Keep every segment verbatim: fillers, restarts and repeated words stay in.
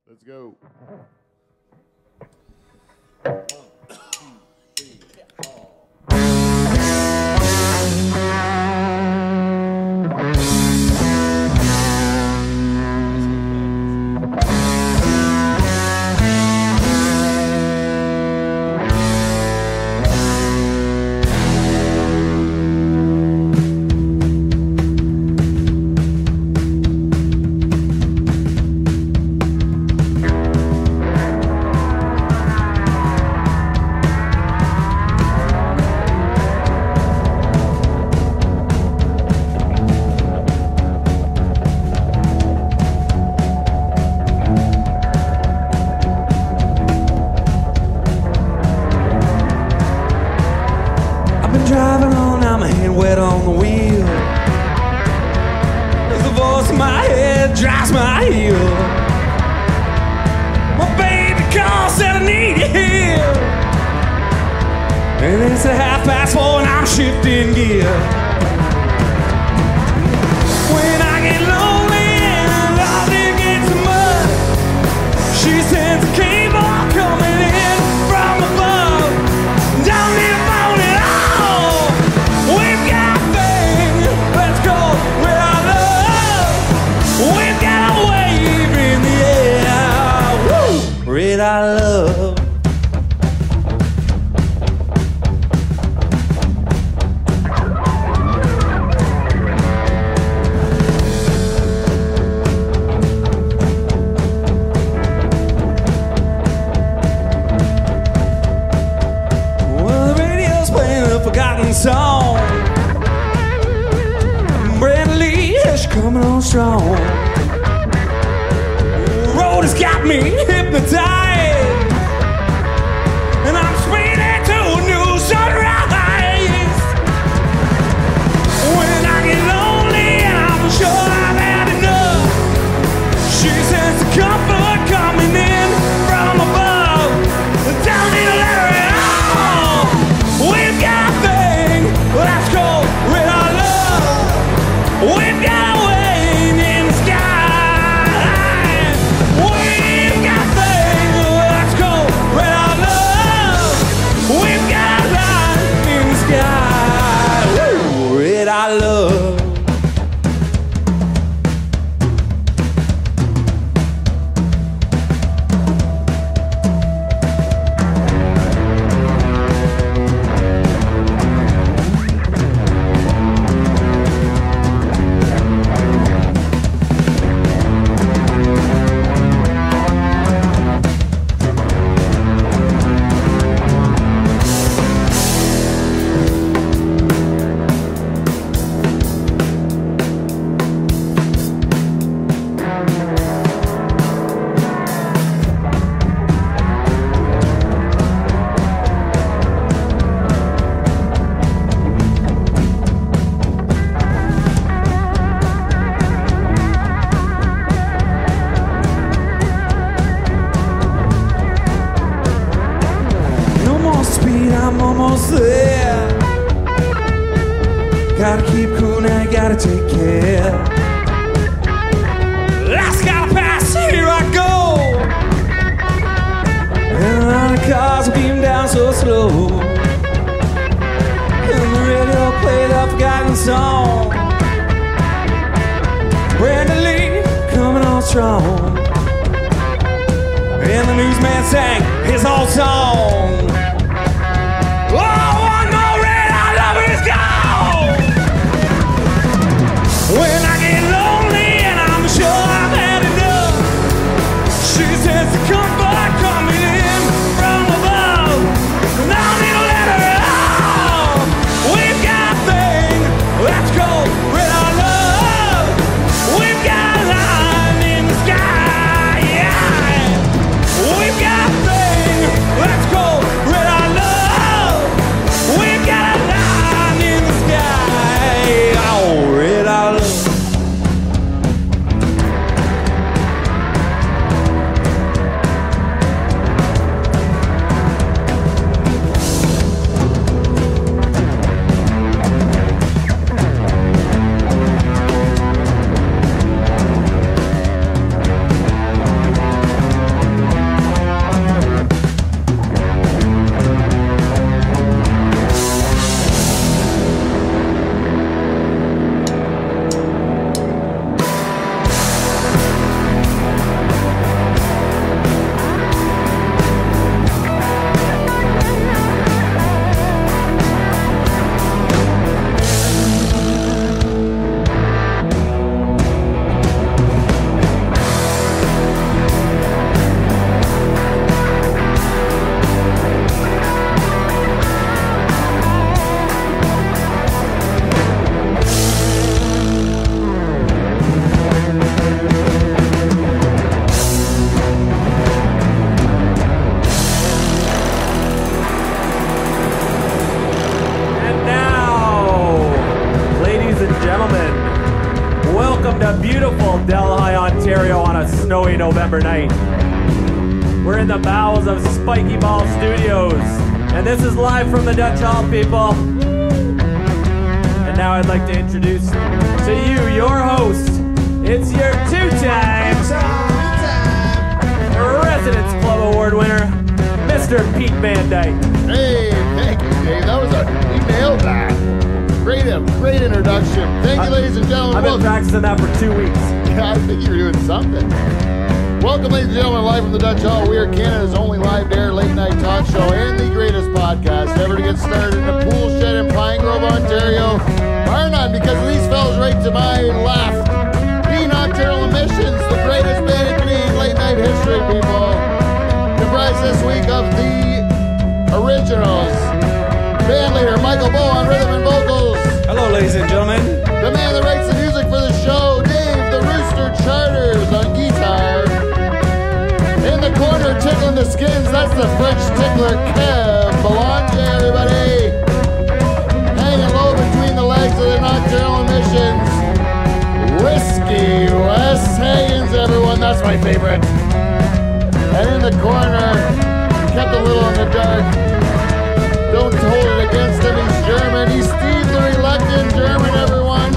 Let's go. Driving on, now my hand wet on the wheel. There's the voice in my head, drives my heel. My baby calls, said I need you here. And it's a half past four and I'm shifting gear. When I get lonely and all it gets too much, she sends a cable coming in from above. Don't need a phone at all. We've got a thing, let's go with our love. We've got a wave in the air. Woo! With our love. Forgotten song. Bradley is coming on strong. Road has got me hypnotized, and I'm speeding to a new sunrise. When I get lonely and I'm sure I've had enough, she sends the comfort coming in from above. Don't need a letter at all. We've got a thing, let's go with our love. We've got a wave in the sky. We've got a thing, let's go with our love. We've got a light in the sky. Woo, with our love. I'm almost there. Gotta keep cool now, you gotta take care. Last gotta pass, here I go. And a lot of cars are beating down so slow. And the radio played a forgotten song. Brandon Lee coming on strong. And the newsman sang his old song. Oh, one more red, our love is gone. When I get lonely and I'm sure I've had enough, she says the comfort coming in from above. And I don't need a letter at all. We've got a thing, let's go with our love. We've got a line in the sky, yeah. We've got a thing, let's go. We're in the bowels of Spiky Ball Studios, and this is live from the Dutch Hall, people. And now I'd like to introduce to you your host. It's your two-time Residence Club Award winner, Mister Pete Van Dyke. Hey, thank you, Dave. That was a we nailed that. Great, great introduction. Thank you, I, ladies and gentlemen. I've been Welcome. practicing that for two weeks. Yeah, I think you were doing something. Welcome, ladies and gentlemen, live from the Dutch Hall. We are Canada's only live dare late night talk show and the greatest podcast ever to get started in a pool shed in Pine Grove, Ontario. Bar none, because of these fellas right to my left. The Nocturnal Emissions, the greatest band in Canadian late night history, people. Comprised this week of the originals. Band leader Michael Bow on rhythm and vocals. Hello, ladies and gentlemen. The man that writes the music for the show, Dave the Rooster Charters on guitar. In the corner, tickling the skins, that's the French tickler, Kev Belonge, everybody. Hanging low between the legs of the Nocturnal Emissions. Whiskey Wes Hagens, everyone, that's my favorite. And in the corner, kept a little in the dark. Don't hold it against him, he's German. He's Steve the Reluctant German, everyone.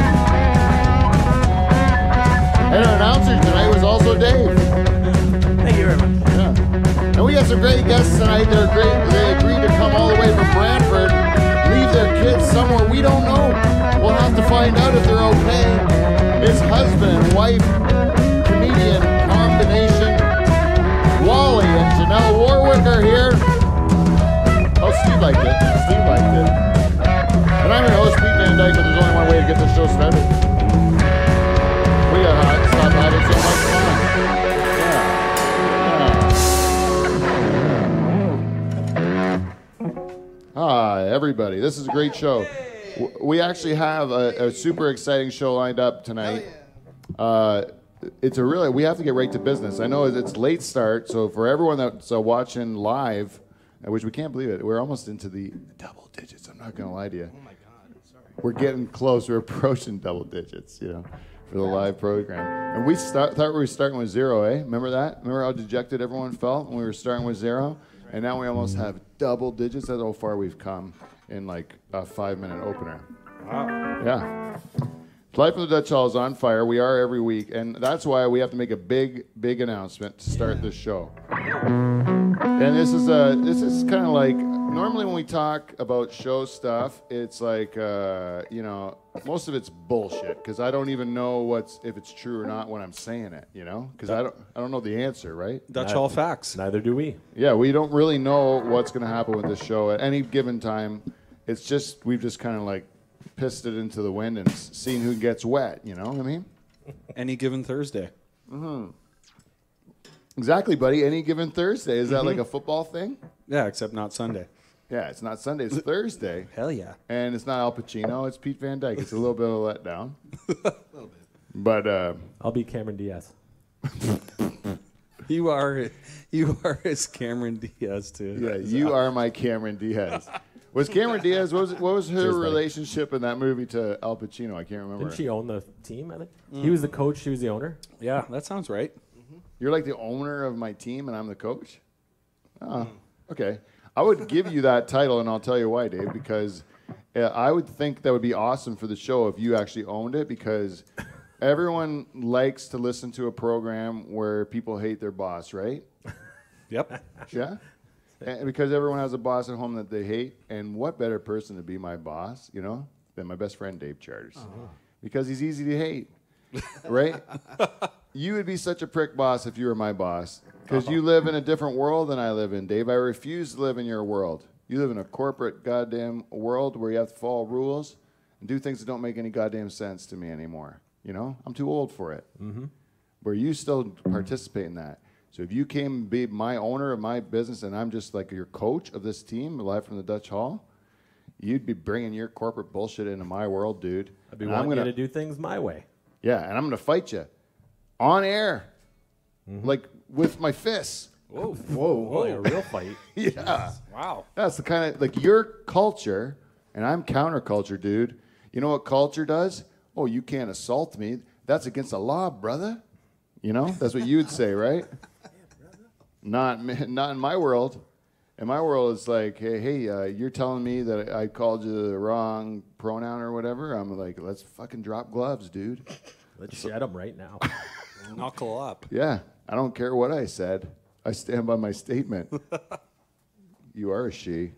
And our announcer tonight was also Dave. Thank you very much. Yeah. And we got some great guests tonight. They're great. They agreed to come all the way from Brantford, leave their kids somewhere we don't know. We'll have to find out if they're okay. His husband and wife, comedian combination, Wally and Shanell Warwick are here. Oh, Steve liked it. Steve liked it. And I'm your host, Pete Van Dyke, but there's only one way to get this show started. We got hot. Stop having so much fun. Yeah. Yeah. Hi, everybody. This is a great show. We actually have a, a super exciting show lined up tonight. Uh, it's a really, we have to get right to business. I know it's late start, so for everyone that's uh, watching live, which we can't believe it, we're almost into the double digits. I'm not going to lie to you. Oh my God, sorry. We're getting close. We're approaching double digits, you know, for the live program. And we start, thought we were starting with zero, eh? Remember that? Remember how dejected everyone felt when we were starting with zero? And now we almost have double digits. That's how far we've come in like a five-minute opener. Wow. Yeah. Life from the Dutch Hall is on fire. We are every week, and that's why we have to make a big, big announcement to start this show. And this is a, this is kind of like, normally when we talk about show stuff, it's like, uh, you know, most of it's bullshit because I don't even know what's if it's true or not when I'm saying it, you know, because I don't, I don't know the answer, right? Dutch Hall facts. Neither do we. Yeah, we don't really know what's going to happen with this show at any given time. It's just we've just kind of like pissed it into the wind and seen who gets wet. You know what I mean? Any given Thursday. Mm-hmm. Exactly, buddy. Any given Thursday. Is that mm-hmm. like a football thing? Yeah, except not Sunday. Yeah, it's not Sunday. It's Thursday. Hell yeah. And it's not Al Pacino. It's Pete Van Dyke. It's a little bit of a letdown. A little bit. But uh, I'll be Cameron Diaz. You are, you are his Cameron Diaz too. Yeah, you are my Cameron Diaz. Was Cameron Diaz? What was what was her Cheers, relationship in that movie to Al Pacino? I can't remember. Didn't she own the team? I think mm. he was the coach. She was the owner. Yeah, that sounds right. Mm-hmm. You're like the owner of my team, and I'm the coach. Oh, okay. I would give you that title, and I'll tell you why, Dave. Because uh, I would think that would be awesome for the show if you actually owned it. Because everyone likes to listen to a program where people hate their boss, right? Yep. Yeah. And because everyone has a boss at home that they hate, and what better person to be my boss, you know, than my best friend Dave Charters, uh-huh. because he's easy to hate, right? You would be such a prick boss if you were my boss, because uh-huh. you live in a different world than I live in, Dave. I refuse to live in your world. You live in a corporate goddamn world where you have to follow rules and do things that don't make any goddamn sense to me anymore. You know, I'm too old for it. Mm-hmm. Where you still participate in that. So if you came and be my owner of my business and I'm just like your coach of this team, live from the Dutch Hall, you'd be bringing your corporate bullshit into my world, dude. I'd be and wanting I'm gonna, you to do things my way. Yeah, and I'm going to fight you on air, mm-hmm. like with my fists. Whoa, whoa, whoa. A real fight. Yeah. Wow. That's the kind of, like your culture, and I'm counterculture, dude. You know what culture does? Oh, you can't assault me. That's against the law, brother. You know, that's what you'd say, right? Not not in my world. In my world, it's like, hey, hey, uh, you're telling me that I called you the wrong pronoun or whatever. I'm like, let's fucking drop gloves, dude. Let's shed them right now. Knuckle up. Yeah, I don't care what I said. I stand by my statement. You are a she.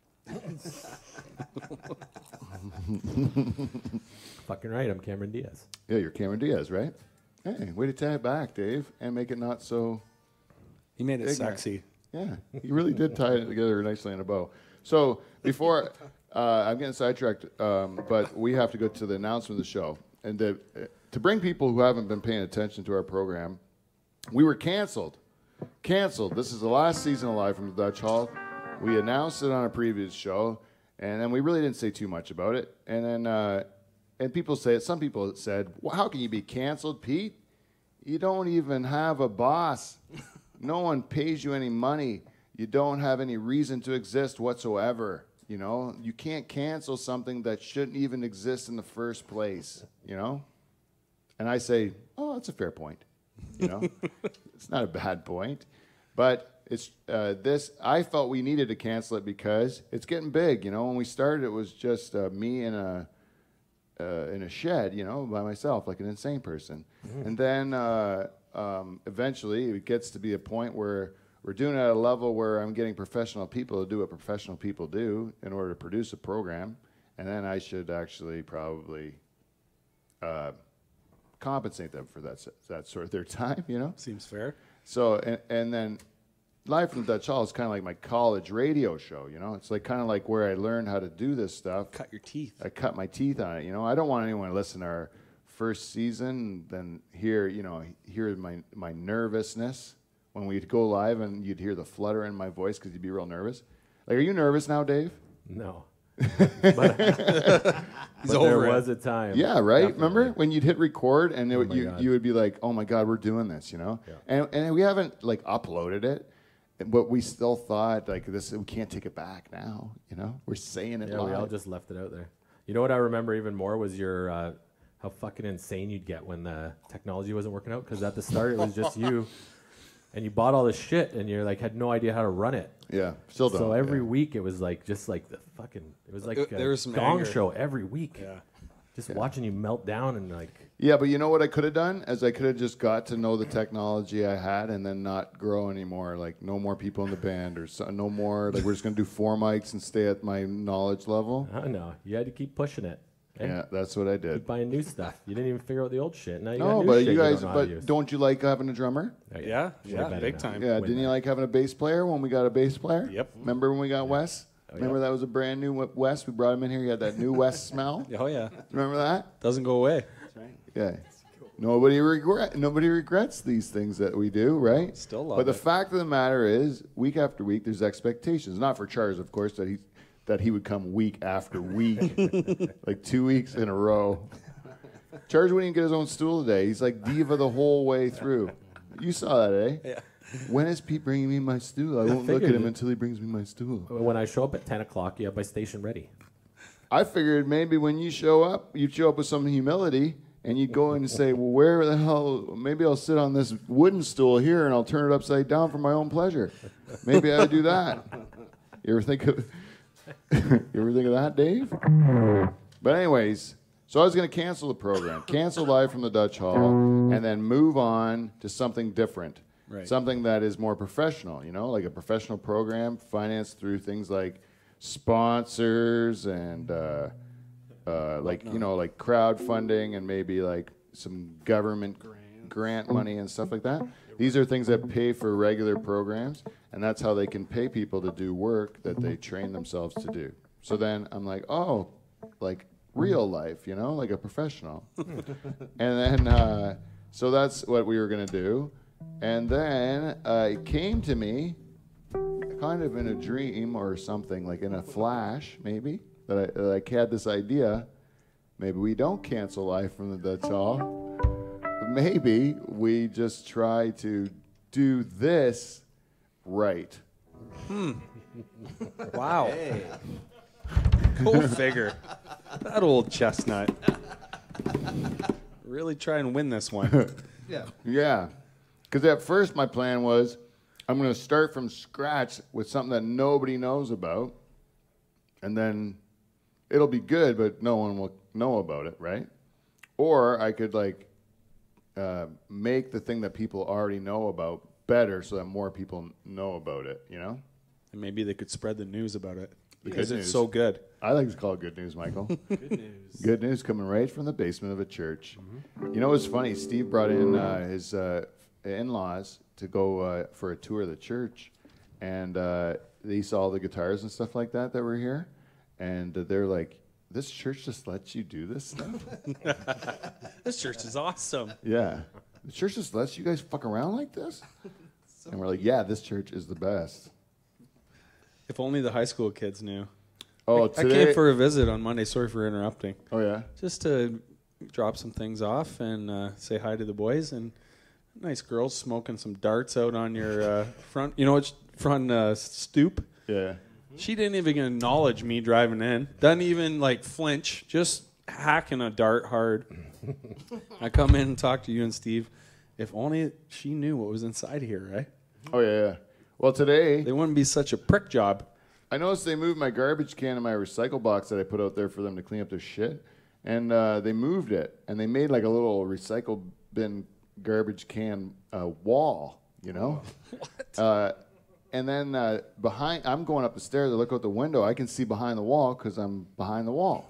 Fucking right, I'm Cameron Diaz. Yeah, you're Cameron Diaz, right? Hey, way to tie it back, Dave, and make it not so... He made it ignorant. sexy. Yeah, you really did tie it together nicely in a bow. So before, uh, I'm getting sidetracked, um, but we have to go to the announcement of the show. And to, to bring people who haven't been paying attention to our program, we were canceled. Canceled. This is the last season of Live from the Dutch Hall. We announced it on a previous show, and then we really didn't say too much about it. And then, uh, and people say, some people said, well, how can you be canceled, Pete? You don't even have a boss. No one pays you any money. You don't have any reason to exist whatsoever. You know, you can't cancel something that shouldn't even exist in the first place. You know, and I say, oh, that's a fair point. You know, it's not a bad point, but it's uh, this. I felt we needed to cancel it because it's getting big. You know, when we started, it was just uh, me in a uh, in a shed. You know, by myself, like an insane person, mm. and then. Uh, Um, eventually, it gets to be a point where we're doing it at a level where I'm getting professional people to do what professional people do in order to produce a program, and then I should actually probably uh, compensate them for that that sort of their time, you know? Seems fair. So, and, and then Live from the Dutch Hall is kind of like my college radio show, you know? It's like kind of like where I learned how to do this stuff. Cut your teeth. I cut my teeth on it, you know? I don't want anyone to listen to our first season, then hear, you know, hear my my nervousness when we'd go live, and you'd hear the flutter in my voice because you'd be real nervous. Like, are you nervous now, Dave? No. but He's but over there it. was a time. Yeah, right. Definitely. Remember when you'd hit record and it, Oh would my you God. you would be like, oh my God, we're doing this, you know? Yeah. And and we haven't like uploaded it, but we still thought like this. We can't take it back now, you know? We're saying it Yeah, live. we all just left it out there. You know what I remember even more was your uh, how fucking insane you'd get when the technology wasn't working out. Because at the start it was just you, and you bought all this shit, and you're like had no idea how to run it. Yeah, still don't. So every yeah. week it was like just like the fucking it was like Uh, a there was some gong anger. show every week. Yeah. Just watching you melt down and like. Yeah, but you know what I could have done? As I could have just got to know the technology I had and then not grow anymore. Like, no more people in the band or so, no more. Like, we're just going to do four mics and stay at my knowledge level. I don't know. You had to keep pushing it. eh? Yeah, that's what I Keep did. buying new stuff. You didn't even figure out the old shit. Now you got No, new but shit you guys, don't know how to but use. don't you like having a drummer? Oh, Yeah, Way yeah, better big now. time. Yeah, Way didn't you better. like having a bass player when we got a bass player? Yep. Remember when we got Wes? Oh, Remember yeah. that was a brand new Wes? We brought him in here. He had that new Wes smell. Oh, yeah. Remember that? Doesn't go away. Yeah. Nobody regret. Nobody regrets these things that we do, right? Still love But the it. fact of the matter is, week after week, there's expectations. Not for Charles, of course, that he that he would come week after week, like two weeks in a row. Charles wouldn't even get his own stool today. He's like diva the whole way through. You saw that, eh? Yeah. When is Pete bringing me my stool? I won't look at figured him it. until he brings me my stool. When I show up at ten o'clock, you have my station ready. I figured maybe when you show up, you'd show up with some humility, and you'd go in and say, well, where the hell, maybe I'll sit on this wooden stool here, and I'll turn it upside down for my own pleasure. Maybe I do that. You ever think of, you ever think of that, Dave? But anyways, so I was going to cancel the program, cancel Live from the Dutch Hall, and then move on to something different. Right. Something that is more professional, you know, like a professional program financed through things like sponsors and uh, uh, like, you know, like crowdfunding and maybe like some government grant. grant money and stuff like that. These are things that pay for regular programs, and that's how they can pay people to do work that they train themselves to do. So then I'm like, oh, like real life, you know, like a professional. And then, uh, so that's what we were going to do. And then uh, it came to me kind of in a dream or something, like in a flash, maybe, that I, that I had this idea. Maybe we don't cancel Live from the Dutch Hall. Maybe we just try to do this right. Wow. Go figure. That old chestnut. Really try and win this one. Yeah. Because at first my plan was, I'm going to start from scratch with something that nobody knows about, and then it'll be good, but no one will know about it, right? Or I could like uh, make the thing that people already know about better so that more people know about it, you know? And maybe they could spread the news about it The because good it's news. so good. I like to call it good news, Michael. Good news. Good news coming right from the basement of a church. You know what's funny? Steve brought in uh, his uh, in-laws to go uh, for a tour of the church, and uh, they saw all the guitars and stuff like that that were here, and uh, they're like, this church just lets you do this stuff? This church is awesome. Yeah. The church just lets you guys fuck around like this? And we're like, yeah, this church is the best. If only the high school kids knew. Oh, I today, came for a visit on Monday. Sorry for interrupting. oh, yeah? Just to drop some things off and uh, say hi to the boys. And nice girls smoking some darts out on your uh, front, you know, it's front uh, stoop. Yeah. She didn't even acknowledge me driving in. Doesn't even like flinch. Just hacking a dart hard. I come in and talk to you and Steve. If only she knew what was inside here, right? Oh, yeah, yeah. Well, today, They wouldn't be such a prick job. I noticed they moved my garbage can and my recycle box that I put out there for them to clean up their shit. And uh, they moved it. And they made like a little recycle bin garbage can uh, wall, you know? What? Uh, and then uh, behind, I'm going up the stairs. I look out the window. I can see behind the wall because I'm behind the wall.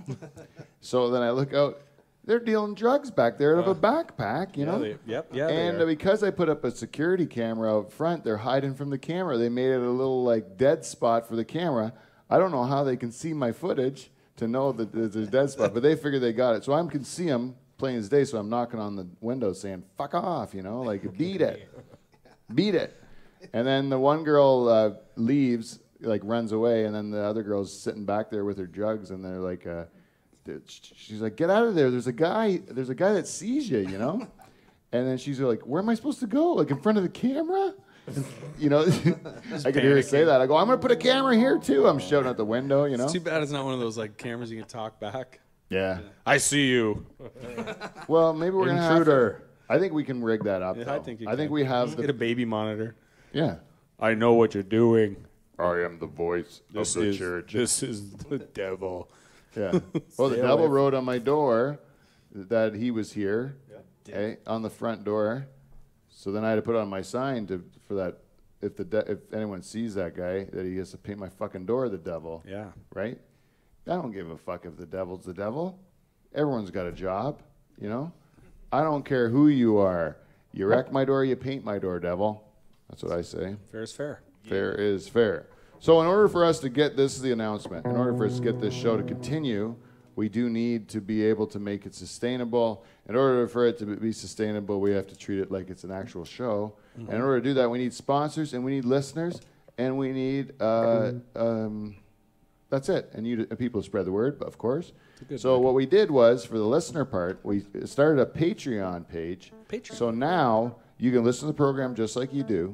So then I look out. They're dealing drugs back there out of a backpack, you Yeah, know? they- yep, yeah, they And are. uh, because I put up a security camera out front, they're hiding from the camera. They made it a little like dead spot for the camera. I don't know how they can see my footage to know that there's a dead spot, but they figured they got it. So I can see them plain as day, so I'm knocking on the window saying, fuck off, you know, like beat it. Beat it. And then the one girl uh, leaves, like runs away, and then the other girl's sitting back there with her drugs, and they're like, uh, she's like, get out of there. There's a guy, there's a guy that sees you, you know? And then she's like, where am I supposed to go? Like in front of the camera? You know, I could hear her say that. I go, I'm going to put a camera here too. I'm shouting out the window, you know? It's too bad it's not one of those like cameras you can talk back. Yeah. I see you. Well, maybe we're going to have to. Intruder. I think we can rig that up, Yeah, though. I think you I think can. we have Get a the. baby monitor. Yeah. I know what you're doing. I am the voice This of the is church. this is the devil. Yeah. Well, the Stay devil away. wrote on my door that he was here, eh, on the front door. So then I had to put on my sign to for that. If the de- if anyone sees that guy, that he has to paint my fucking door the devil. Yeah. Right? I don't give a fuck if the devil's the devil. Everyone's got a job, you know? I don't care who you are. You wreck my door, you paint my door, devil. That's what I say. Fair is fair. Fair is fair. So in order for us to get, this is the announcement, in order for us to get this show to continue, we do need to be able to make it sustainable. In order for it to be sustainable, we have to treat it like it's an actual show. And in order to do that, we need sponsors, and we need listeners, and we need, uh, um, that's it. And you, people spread the word, of course. So what we did was, for the listener part, we started a Patreon page. Patreon. So now you can listen to the program just like you do,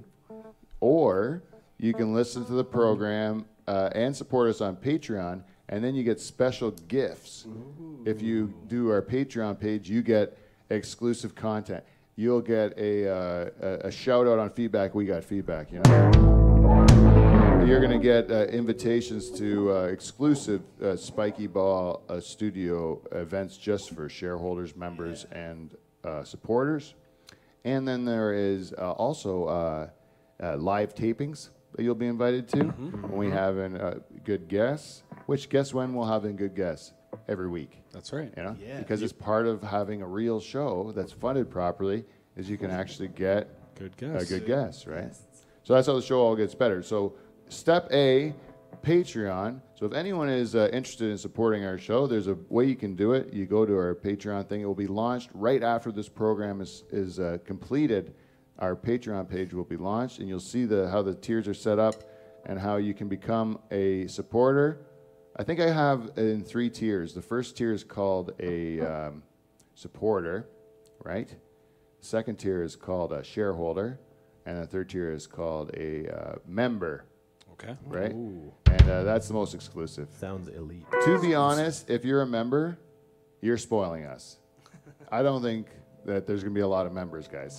or you can listen to the program uh, and support us on Patreon, and then you get special gifts. If you do our Patreon page, you get exclusive content. You'll get a, uh, a, a shout out on feedback. We got feedback, you know. You're going to get uh, invitations to uh, exclusive uh, Spiky Ball uh, studio events just for shareholders, members, and uh, supporters. And then there is uh, also uh, uh, live tapings that you'll be invited to when we have a uh, good guests. Which guess when we'll have a good guests? Every week. That's right. You know, Yeah. because it's part of having a real show that's funded properly is you can actually get Good a guess. good guess, right? So that's how the show all gets better. So step A, Patreon. So if anyone is uh, interested in supporting our show, there's a way you can do it. You go to our Patreon thing. It will be launched right after this program is is uh, completed. Our Patreon page will be launched, and you'll see the how the tiers are set up and how you can become a supporter. I think I have it in three tiers. The first tier is called a um, supporter, right? The second tier is called a shareholder, and the third tier is called a uh, member, Okay. right? And uh, that's the most exclusive. Sounds elite. To be honest, if you're a member, you're spoiling us. I don't think that there's going to be a lot of members, guys.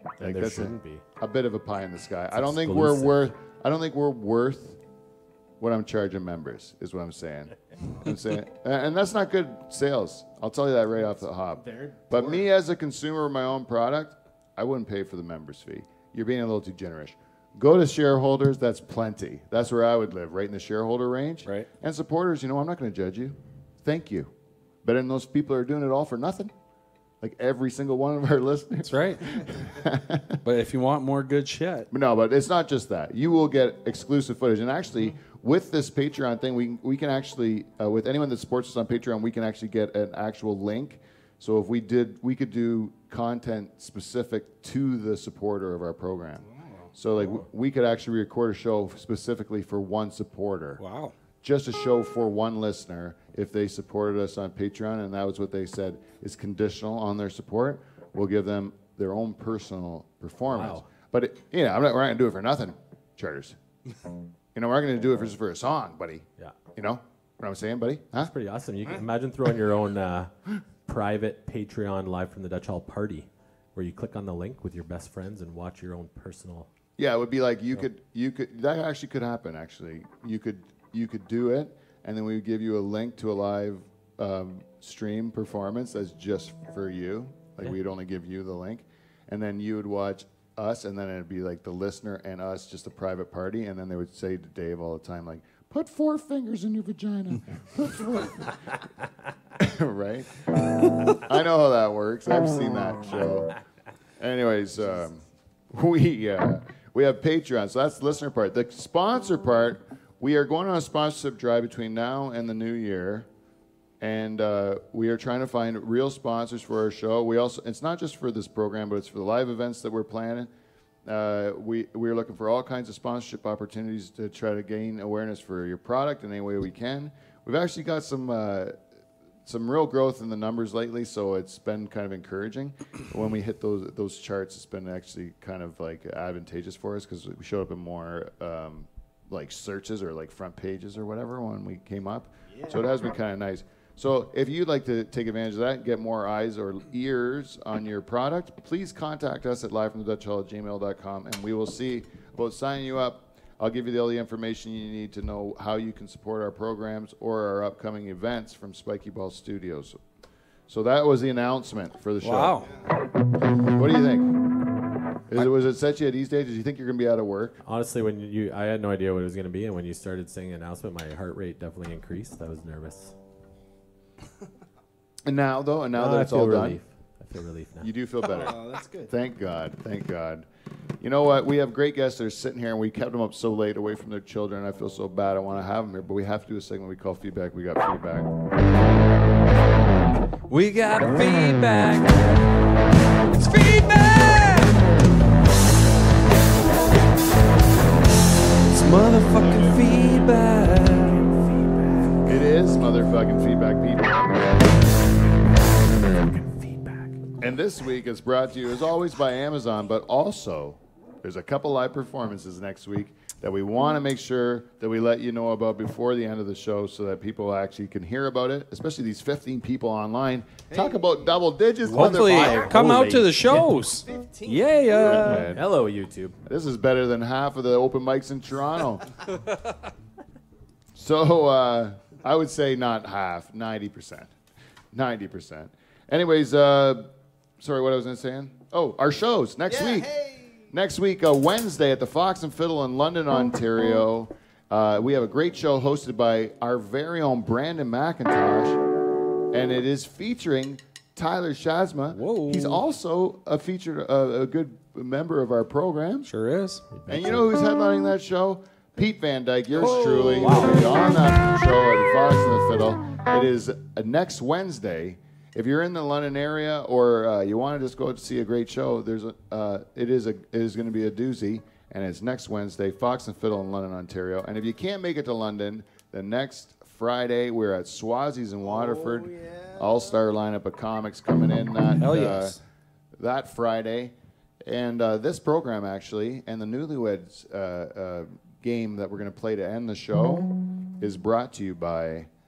Like there that's a, shouldn't be. a bit of a pie in the sky. It's I don't think we're exclusive. worth. I don't think we're worth what I'm charging members. Is what I'm saying. I'm saying, and and that's not good sales. I'll tell you that right off the hop. They're But poor. me as a consumer of my own product, I wouldn't pay for the members fee. You're being a little too generous. Go to shareholders. That's plenty. That's where I would live, right in the shareholder range. Right. And supporters, you know, I'm not going to judge you. Thank you. But then those people are doing it all for nothing. Like every single one of our listeners. That's right. But if you want more good shit, But no, but it's not just that. You will get exclusive footage. And actually, with this Patreon thing, we we can actually, uh, with anyone that supports us on Patreon, we can actually get an actual link. So if we did, we could do content specific to the supporter of our program. So like w- we could actually record a show specifically for one supporter. wow. Just a show for one listener if they supported us on Patreon, and that was what they said is conditional on their support. We'll give them their own personal performance. Wow. But it, you know, I'm not, we're not going to do it for nothing, Charters. You know, we're going to do it for just for a song, buddy. Yeah. You know what I'm saying, buddy? Huh? Pretty awesome. You can imagine throwing your own uh, private Patreon live from the Dutch Hall party, where you click on the link with your best friends and watch your own personal. Yeah, it would be like you could, you could. That actually could happen. Actually, you could, you could do it, and then we would give you a link to a live um, stream performance that's just for you. Like Yeah. we'd only give you the link, and then you would watch us, and then it'd be like the listener and us, just a private party, and then they would say to Dave all the time, like, "Put four fingers in your vagina." Put four. Right? I know how that works. I've seen that show. Anyways, um, we uh, we have Patreon, so that's the listener part. The sponsor part, we are going on a sponsorship drive between now and the new year, and uh, we are trying to find real sponsors for our show. We also, it's not just for this program, but it's for the live events that we're planning. Uh, we we're looking for all kinds of sponsorship opportunities to try to gain awareness for your product in any way we can. We've actually got some uh, some real growth in the numbers lately, so it's been kind of encouraging. When we hit those those charts, it's been actually kind of like advantageous for us because we showed up in more um, like searches or like front pages or whatever when we came up. Yeah. So it has been kind of nice. So if you'd like to take advantage of that and get more eyes or ears on your product, please contact us at live from the Dutch Hall at gmail dot com, and we will see about signing you up. I'll give you all the information you need to know how you can support our programs or our upcoming events from Spiky Ball Studios. So that was the announcement for the show. Wow. What do you think? Is it, was it set you at these days? Did you think you're going to be out of work? Honestly, when you, I had no idea what it was going to be, and when you started saying the announcement, my heart rate definitely increased. I was nervous. And now, though, and now Uh, that I it's feel all relief. done, I feel relief now. you do feel better. Oh, that's good. Thank God. Thank God. You know what? We have great guests that are sitting here, and we kept them up so late away from their children. I feel so bad. I want to have them here, but we have to do a segment we call Feedback. We got feedback. We got feedback. It's feedback. It's motherfucking feedback. It is motherfucking feedback, people. And this week it's brought to you, as always, by Amazon, but also there's a couple live performances next week that we want to make sure that we let you know about before the end of the show so that people actually can hear about it, especially these fifteen people online. Talk about double digits. Hopefully, motherfucker. come out Holy to the shit. shows. Yeah, yeah. Man, Hello, YouTube. this is better than half of the open mics in Toronto. So uh, I would say not half, ninety percent. ninety percent. Anyways, uh, sorry, what I was going to say? Oh, our shows next Yeah, week. hey. Next week, uh, Wednesday at the Fox and Fiddle in London, Ontario. Uh, we have a great show hosted by our very own Brandon McIntosh, and it is featuring Tyler Shazma. Whoa. He's also a featured, uh, a good member of our program. Sure is. And you know who's headlining that show? Pete Van Dyke, yours truly, will be on that show at the Fox and the Fiddle. It is uh, next Wednesday. If you're in the London area or uh, you want to just go out to see a great show, there's a, uh, it is a, it is going to be a doozy, and it's next Wednesday, Fox and Fiddle in London, Ontario. And if you can't make it to London, the next Friday we're at Swazi's in Waterford. Oh, yeah. All-star lineup of comics coming in that Hell uh, yes. that Friday. And uh, this program, actually, and the Newlyweds uh, uh, game that we're going to play to end the show is brought to you by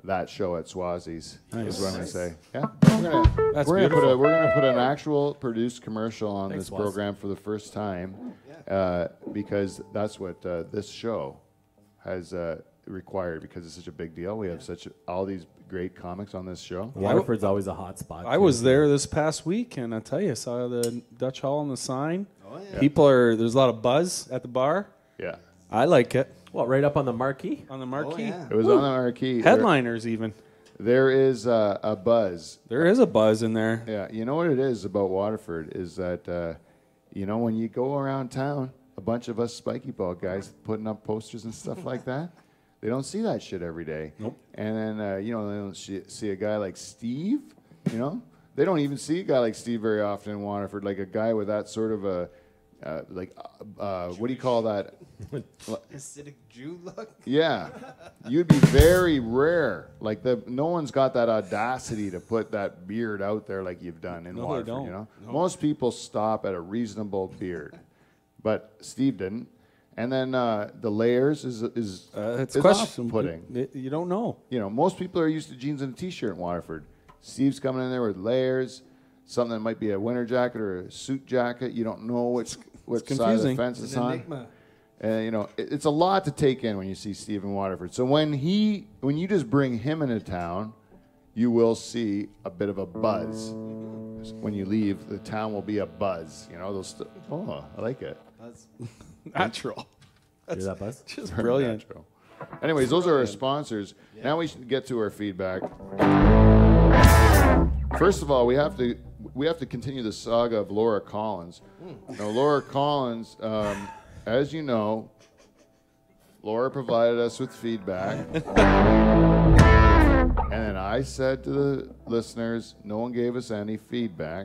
that show at Swazi's. Nice. Is what I'm gonna say. Yeah, we're gonna That's we're gonna put beautiful. a, we're gonna put an actual produced commercial on Thanks, this Waz. program for the first time, uh, because that's what uh, this show has uh, required. Because it's such a big deal. We have such a, all these great comics on this show. Waterford's always a hot spot. I too. was there this past week, and I tell you, I saw the Dutch Hall on the sign. Oh, yeah. People are there's a lot of buzz at the bar. Yeah, I like it What, right up on the marquee? on the Oh, marquee. yeah. it was on the marquee. There- Headliners even. there is uh, a buzz. There is a buzz in there. Yeah, you know what it is about Waterford is that, uh, you know, when you go around town, a bunch of us spiky ball guys putting up posters and stuff like that, they don't see that shit every day. Nope. And then, uh, you know, they don't see, see a guy like Steve, you know? They don't even see a guy like Steve very often in Waterford, like a guy with that sort of a, uh, like, uh, uh, what do you call that? Hasidic Jew look. Yeah, you'd be very rare. Like the no one's got that audacity to put that beard out there like you've done in No, they Waterford. don't. You know, most people stop at a reasonable beard, but Steve didn't. And then uh, the layers is is Uh, it's is question. off-putting. It- You don't know. You know, most people are used to jeans and a t-shirt in Waterford. Steve's coming in there with layers, something that might be a winter jacket or a suit jacket. You don't know which what side of the confusing. fence It's it's an on. enigma. And you know, it, it's a lot to take in when you see Steve in Waterford. So when he, when you just bring him into town, you will see a bit of a buzz. When you leave, the town will be a buzz. You know, those. St- oh, I like it. That's Natural. Hear that buzz? Just Very brilliant. natural. Anyways, those are our sponsors. Now we should get to our feedback. First of all, we have to we have to continue the saga of Laura Collins. Now, Laura Collins, um, as you know, Laura provided us with feedback. And then I said to the listeners, no one gave us any feedback.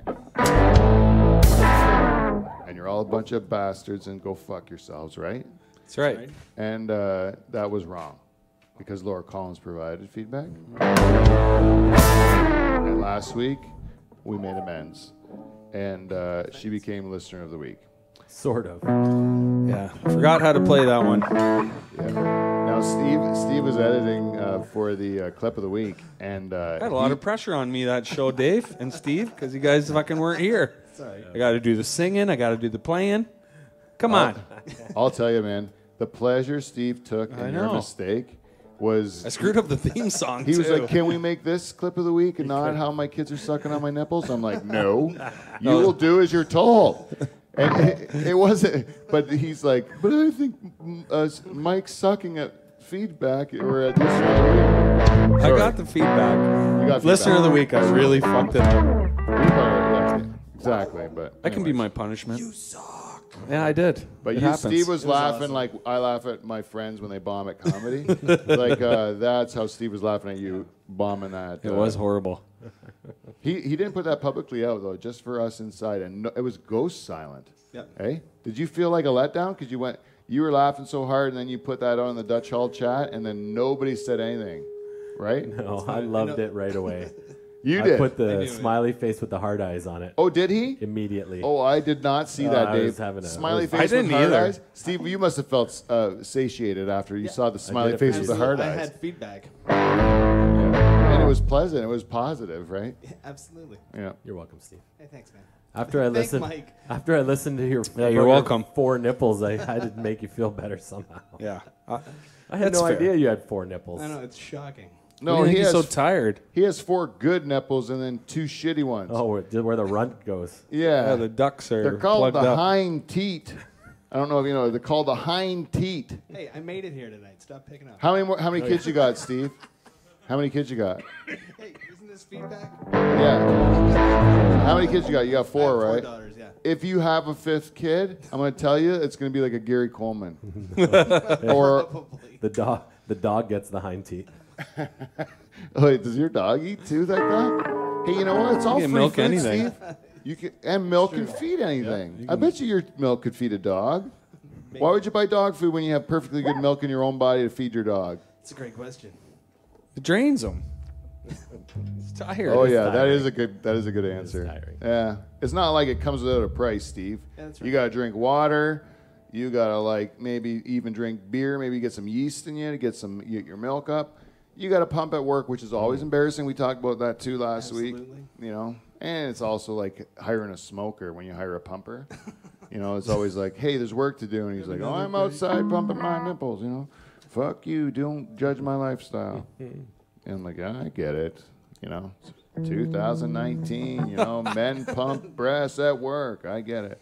And you're all a bunch of bastards and go fuck yourselves, right? That's right. And uh, that was wrong because Laura Collins provided feedback. And last week, we made amends. And uh, she became Listener of the Week. Sort of. Yeah. Forgot how to play that one. Yeah. Now, Steve Steve was editing uh, for the uh, clip of the week. And uh, I had a lot he- of pressure on me that show, Dave and Steve, because you guys fucking weren't here. sorry. I got to do the singing. I got to do the playing. Come I'll- on. I'll tell you, man, the pleasure Steve took I in your know. mistake was... I screwed up the theme song, He was too. like, can we make this clip of the week and not how my kids are sucking on my nipples? I'm like, no. You will do as you're told. And it, it wasn't, but he's like, but I think mm, uh, Mike's sucking at feedback or at this. I Sorry. got the feedback. You got Listener feedback. of the week, I really fucked it up. Yeah, exactly, but That can be anyways. my punishment. You suck. Yeah, I did. But It you, happens. Steve was, It was laughing awesome. like I laugh at my friends when they bomb at comedy. Like uh, that's how Steve was laughing at you bombing at. It uh, was horrible. He he didn't put that publicly out though, just for us inside, and no, it was ghost silent. Yep. Hey, did you feel like a letdown because you went, you were laughing so hard, and then you put that on the Dutch Hall chat, and then nobody said anything, right? No, I loved it right away. You I did. put I the knew it. smiley face with the hard eyes on it Oh, did he? immediately. Oh, I did not see Oh, that, I Dave. was having a- smiley I was- face I with didn't hard either. eyes. Steve, you must have felt uh, satiated after you saw the smiley did face with the appreciate hard I eyes. had feedback. Yeah. And it was pleasant. It was positive, right? Yeah, absolutely. Yeah. You're welcome, Steve. Hey, thanks, man. After I Thank listened, Mike. after I listened to your Yeah, you're your welcome. four nipples, I had to make you feel better somehow. Yeah. I, I had That's no fair. idea you had four nipples. I know, it's shocking. No, no, he he's has so tired. he has four good nipples and then two shitty ones. Oh, where where the runt goes. yeah. Yeah, the ducks are They're called plugged the up. hind teat. I don't know if you know. They're called the hind teat. Hey, I made it here tonight. Stop picking up. How many more, How many kids you got, Steve? How many kids you got? Hey, isn't this feedback? Yeah. How many kids you got? You got I four, have four right? daughters, yeah. If you have a fifth kid, I'm going to tell you, it's going to be like a Gary Coleman. or Probably. The dog the dog gets the hind teeth. wait, does your dog eat too like that? Hey, you know what? It's all can free milk food, anything. Steve. You can and milk can feed anything. I bet you your milk could feed a dog. Why would you buy dog food when you have perfectly good milk in your own body to feed your dog? It's a great question. It drains them. It's tired. Oh is yeah, that tiring. is a good that is a good answer. tiring. Yeah, it's not like it comes without a price, Steve. Yeah, that's You right. gotta drink water. You gotta like maybe even drink beer. Maybe get some yeast in you to get some get your milk up. you got to pump at work, which is always embarrassing. We talked about that too last Absolutely. week. You know, and it's also like hiring a smoker when you hire a pumper. You know, it's always like, hey, there's work to do, and he's like, oh, I'm outside pumping my nipples. You know, fuck you, don't judge my lifestyle. And I'm like, yeah, I get it. You know, two thousand nineteen. You know, men pump breasts at work. I get it.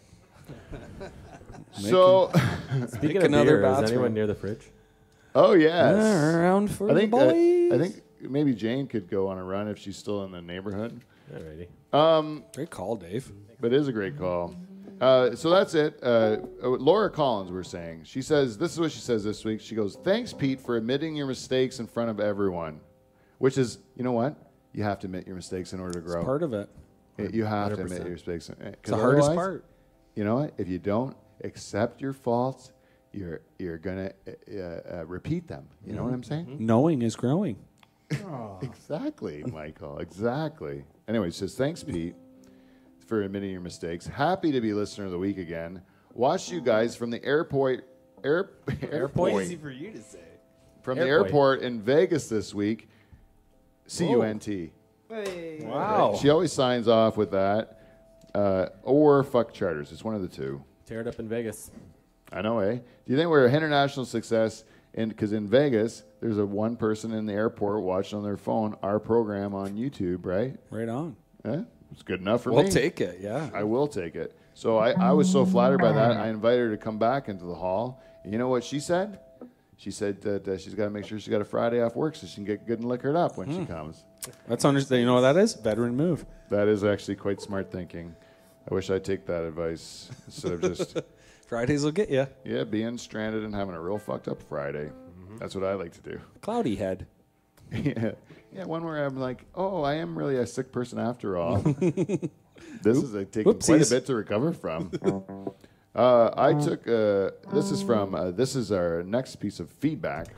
So, Speaking Make of another beer, is bathroom. anyone near the fridge? oh yes. Around for I think the uh, boys. I think maybe Jane could go on a run if she's still in the neighborhood. Alrighty. Um, Great call, Dave. but it is a great call. Uh, so that's it. Uh, uh, Laura Collins, we're saying. She says, this is what she says this week. She goes, thanks, Pete, for admitting your mistakes in front of everyone. Which is, you know what? You have to admit your mistakes in order to grow. It's part of it. Y- you have to one hundred admit percent. your mistakes. uh, 'cause It's the hardest otherwise, part. You know what? If you don't accept your faults, you're you're gonna uh, uh, repeat them. You know what I'm saying? Knowing is growing. Exactly, Michael. Exactly. Anyway, she says, thanks, Pete, for admitting your mistakes. Happy to be listener of the week again. Watched you guys from the airport, air, airport, Easy for you to say. from the Airport. airport in Vegas this week. C U N T. Hey. Wow. She always signs off with that, uh, or fuck charters. It's one of the two. Tear it up in Vegas. I know, eh? Do you think we're an international success? Because in Vegas, there's a one person in the airport watching on their phone our program on YouTube, right? Right on. Eh? It's good enough for We'll me. take it, yeah. I will take it. So I, I was so flattered by that. I invited her to come back into the hall. And you know what she said? She said that uh, she's got to make sure she's got a Friday off work so she can get good and liquored up when she comes. That's understand. You know what that is? Veteran move. That is actually quite smart thinking. I wish I'd take that advice instead of just, Fridays will get you. yeah, being stranded and having a real fucked up Friday. That's what I like to do. Cloudy head. Yeah, yeah. One where I'm like, oh, I am really a sick person after all. This is uh, taking quite a Whoopsies. bit to recover from. uh, I took. Uh, this is from. Uh, this is our next piece of feedback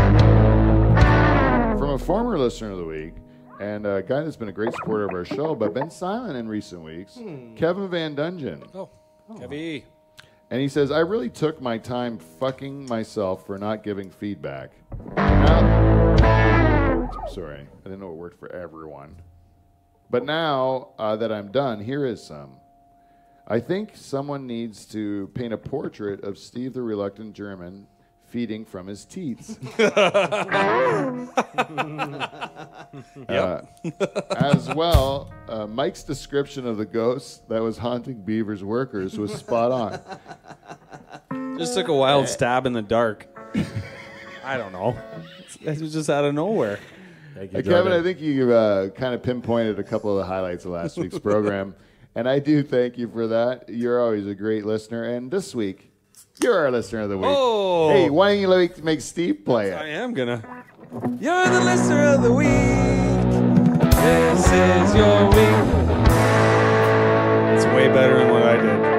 from a former listener of the week and a guy that's been a great supporter of our show, but been silent in recent weeks. Kevin Van Dungen. Oh, Kevy. And he says, I really took my time fucking myself for not giving feedback. Now, sorry, I didn't know it worked for everyone. But now uh, that I'm done, here is some. I think someone needs to paint a portrait of Steve the Reluctant German feeding from his teats. Uh, as well, uh, Mike's description of the ghost that was haunting Beaver's workers was spot on. Just took a wild stab in the dark. I don't know. It was just out of nowhere. Thank you, Uh, Kevin, Jordan. I think you uh, kind of pinpointed a couple of the highlights of last week's program, and I do thank you for that. You're always a great listener, and this week, you're our listener of the week. Oh. Hey, why don't you make, make Steve play I it? am gonna. You're the listener of the week. This is your week. It's way better than what I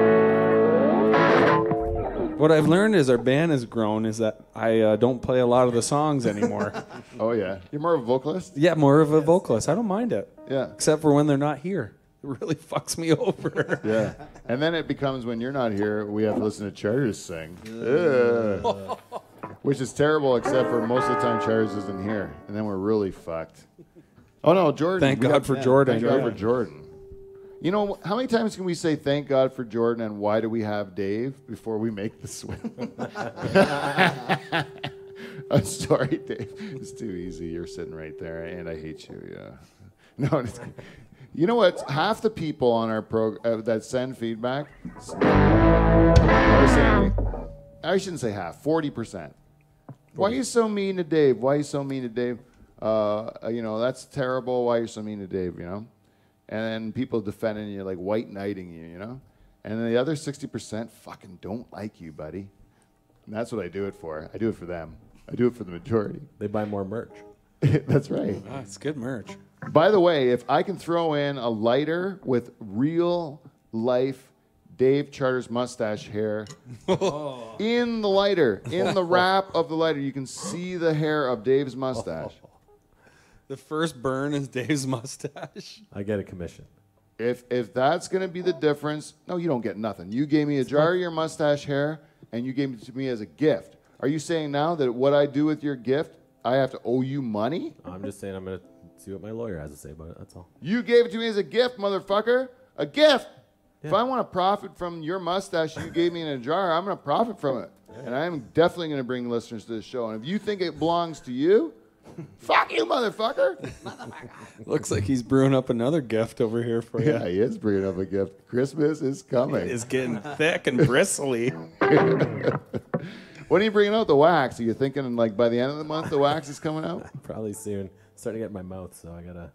did. What I've learned as our band has grown is that I uh, don't play a lot of the songs anymore. Oh, yeah. You're more of a vocalist? Yeah, more of a vocalist. I don't mind it. Yeah. Except for when they're not here. It really fucks me over. Yeah. And then it becomes when you're not here, we have to listen to Charters sing. Ugh. Which is terrible, except for most of the time Charters isn't here. And then we're really fucked. Oh, no, Jordan. Thank We God got- for Jordan. Thank God for Jordan. You know, how many times can we say thank God for Jordan and why do we have Dave before we make the swim? I'm sorry, Dave. It's too easy. You're sitting right there, and I hate you. Yeah. No, it's, you know what? Half the people on our pro uh, that send feedback. I was saying, I shouldn't say half. Forty percent. Why are you so mean to Dave? Why are you so mean to Dave? Uh, you know, that's terrible. Why are you so mean to Dave? You know, and then people defending you, like white knighting you. You know, and then the other sixty percent fucking don't like you, buddy. And that's what I do it for. I do it for them. I do it for the majority. They buy more merch. That's right. Ah, it's good merch. By the way, if I can throw in a lighter with real life Dave Charters mustache hair in the lighter, in the wrap of the lighter, you can see the hair of Dave's mustache. The first burn is Dave's mustache. I get a commission. If if that's going to be the difference, no, you don't get nothing. You gave me a jar of your mustache hair, and you gave it to me as a gift. Are you saying now that what I do with your gift I have to owe you money? I'm just saying I'm gonna see what my lawyer has to say about it. That's all. You gave it to me as a gift, motherfucker. A gift. If Yeah. I want to profit from your mustache you gave me in a jar, I'm going to profit from it. And I'm definitely going to bring listeners to the show. And if you think it belongs to you, fuck you, motherfucker. Looks like he's brewing up another gift over here for you. Yeah, he is bringing up a gift. Christmas is coming. It's getting thick and bristly. When are you bringing out the wax? Are you thinking like by the end of the month the wax is coming out? Probably soon. Starting to get in my mouth, so I gotta.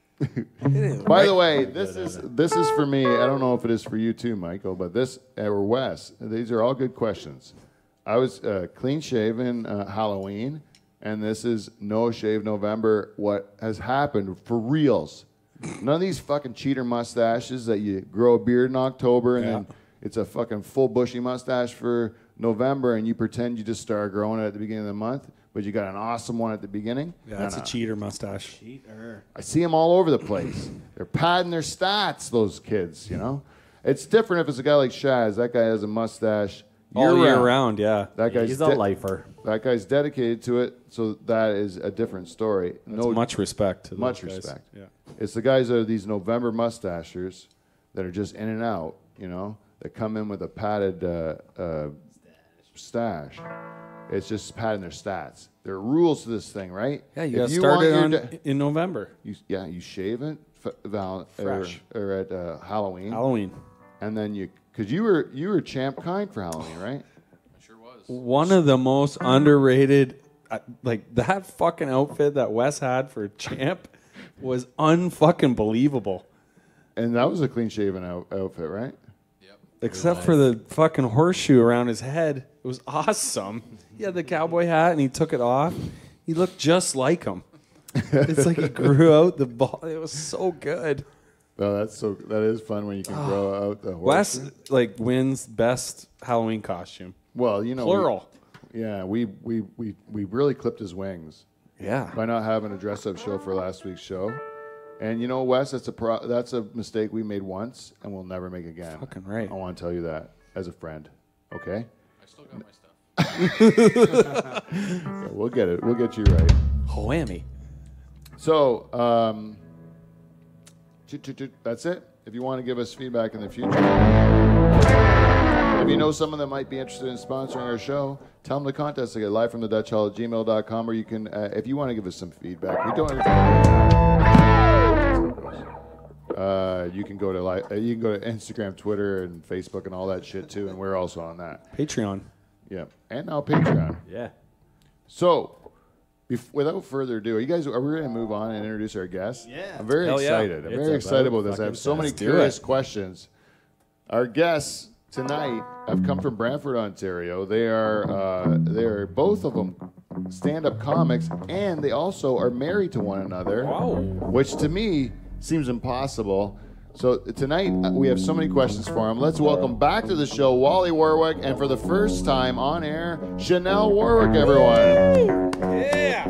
By the way, this is this is for me. I don't know if it is for you too, Michael, but this or Wes. These are all good questions. I was uh, clean shaven uh, Halloween, and this is no shave November. What has happened for reals? None of these fucking cheater mustaches that you grow a beard in October and Yeah. then it's a fucking full bushy mustache for November, and you pretend you just start growing it at the beginning of the month, but you got an awesome one at the beginning. Yeah, No, that's no. a cheater mustache. Cheater. I see them all over the place. They're padding their stats, those kids, you know? It's different if it's a guy like Shaz. That guy has a mustache All year year-round. round, yeah. That guy's He's a de- lifer. That guy's dedicated to it, so that is a different story. That's much respect to those much guys. respect. Yeah. It's the guys that are these November mustachers that are just in and out, you know, that come in with a padded uh, uh, stash. It's just padding their stats. There are rules to this thing, right? Yeah, you If got want started your on da- in November. you, yeah, you shave it f- val- or, Fresh. or at uh, Halloween, Halloween. and then you, because you were you were champ kind for Halloween, right? One of the most underrated, uh, like that fucking outfit that Wes had for Champ was unfucking believable. And that was a clean shaven out- outfit, right? Except for the fucking horseshoe around his head. It was awesome. He had the cowboy hat and he took it off. He looked just like him. It's like he grew out the ball. It was so good. No, that's so that is fun when you can grow out the horse. Wes like wins best Halloween costume. Well, you know, Plural. We, yeah, we, we we we really clipped his wings Yeah. by not having a dress up show for last week's show. And you know, Wes, that's a pro- that's a mistake we made once and we'll never make again. Fucking right. I want to tell you that as a friend. Okay. I still got my stuff. So we'll get it. We'll get you right. Whammy. So, um, choo- choo- choo, that's it. If you want to give us feedback in the future, if you know someone that might be interested in sponsoring our show, tell them to contact us again, live from the Dutch Hall at gmail dot com, or you can, uh, if you want to give us some feedback, we don't. Uh, you can go to li- uh, you can go to Instagram, Twitter, and Facebook, and all that shit too, and we're also on that. Patreon. Yeah, and now Patreon. Yeah. So, bef- without further ado, are you guys are we ready to move on and introduce our guests? Yeah. I'm very Hell yeah. excited. I'm It's very excited about about this. I have fucking so many let's do curious it. questions. Our guests tonight have come from Brantford, Ontario. They are uh, they are both of them stand-up comics, and they also are married to one another. Wow. Which to me seems impossible. So tonight uh, we have so many questions for him. Let's welcome back to the show Wally Warwick, and for the first time on air, Shanell Warwick, everyone. Yeah.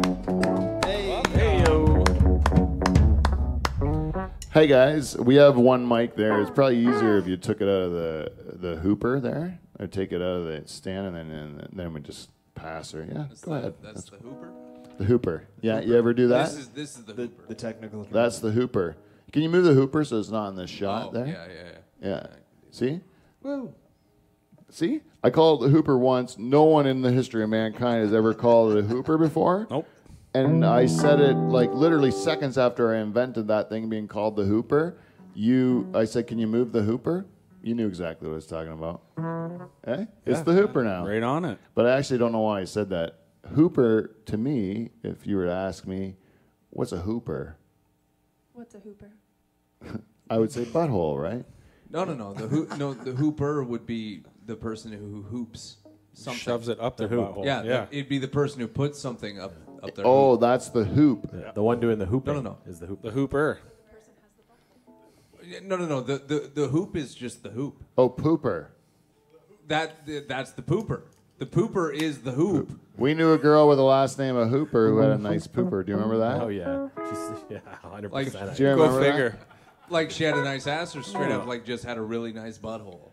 Hey guys, we have one mic there. It's probably easier if you took it out of the the hooper there, or take it out of the stand, and then and then we just pass her. Yeah, That's go the, ahead. That's the hooper. The hooper. Yeah, you ever do that? This is this is the, The, hooper. the technical. That's the hooper. Can you move the hooper so it's not in this shot oh, there? yeah, yeah, yeah. Yeah. See? Woo. See? I called it the hooper once. No one in the history of mankind has ever called it a hooper before. Nope. And I said it like literally seconds after I invented that thing being called the hooper. You, I said, can you move the hooper? You knew exactly what I was talking about. Eh? It's the hooper now. Right on it. But I actually don't know why I said that. Hooper, to me, if you were to ask me, what's a hooper? What's a hooper? I would say butthole, right? No, no, no. The hoo- no, the hooper would be the person who hoops something. Shoves it up the hoop. butthole. Yeah, Yeah. the- it'd be the person who puts something up up their. Oh, hoop. that's the hoop. The, the one doing the hooping. No, no, no. Is the hoop. The hooper. Yeah, no, no, no. The, the the hoop is just the hoop. Oh, pooper. That that's the pooper. The pooper is the hoop. We knew a girl with the last name of Hooper who had a nice pooper. Do you remember that? Oh yeah. She's, yeah. Hundred Like- percent. Do you Go remember that? figure. Like she had a nice ass, or straight up like just had a really nice butthole.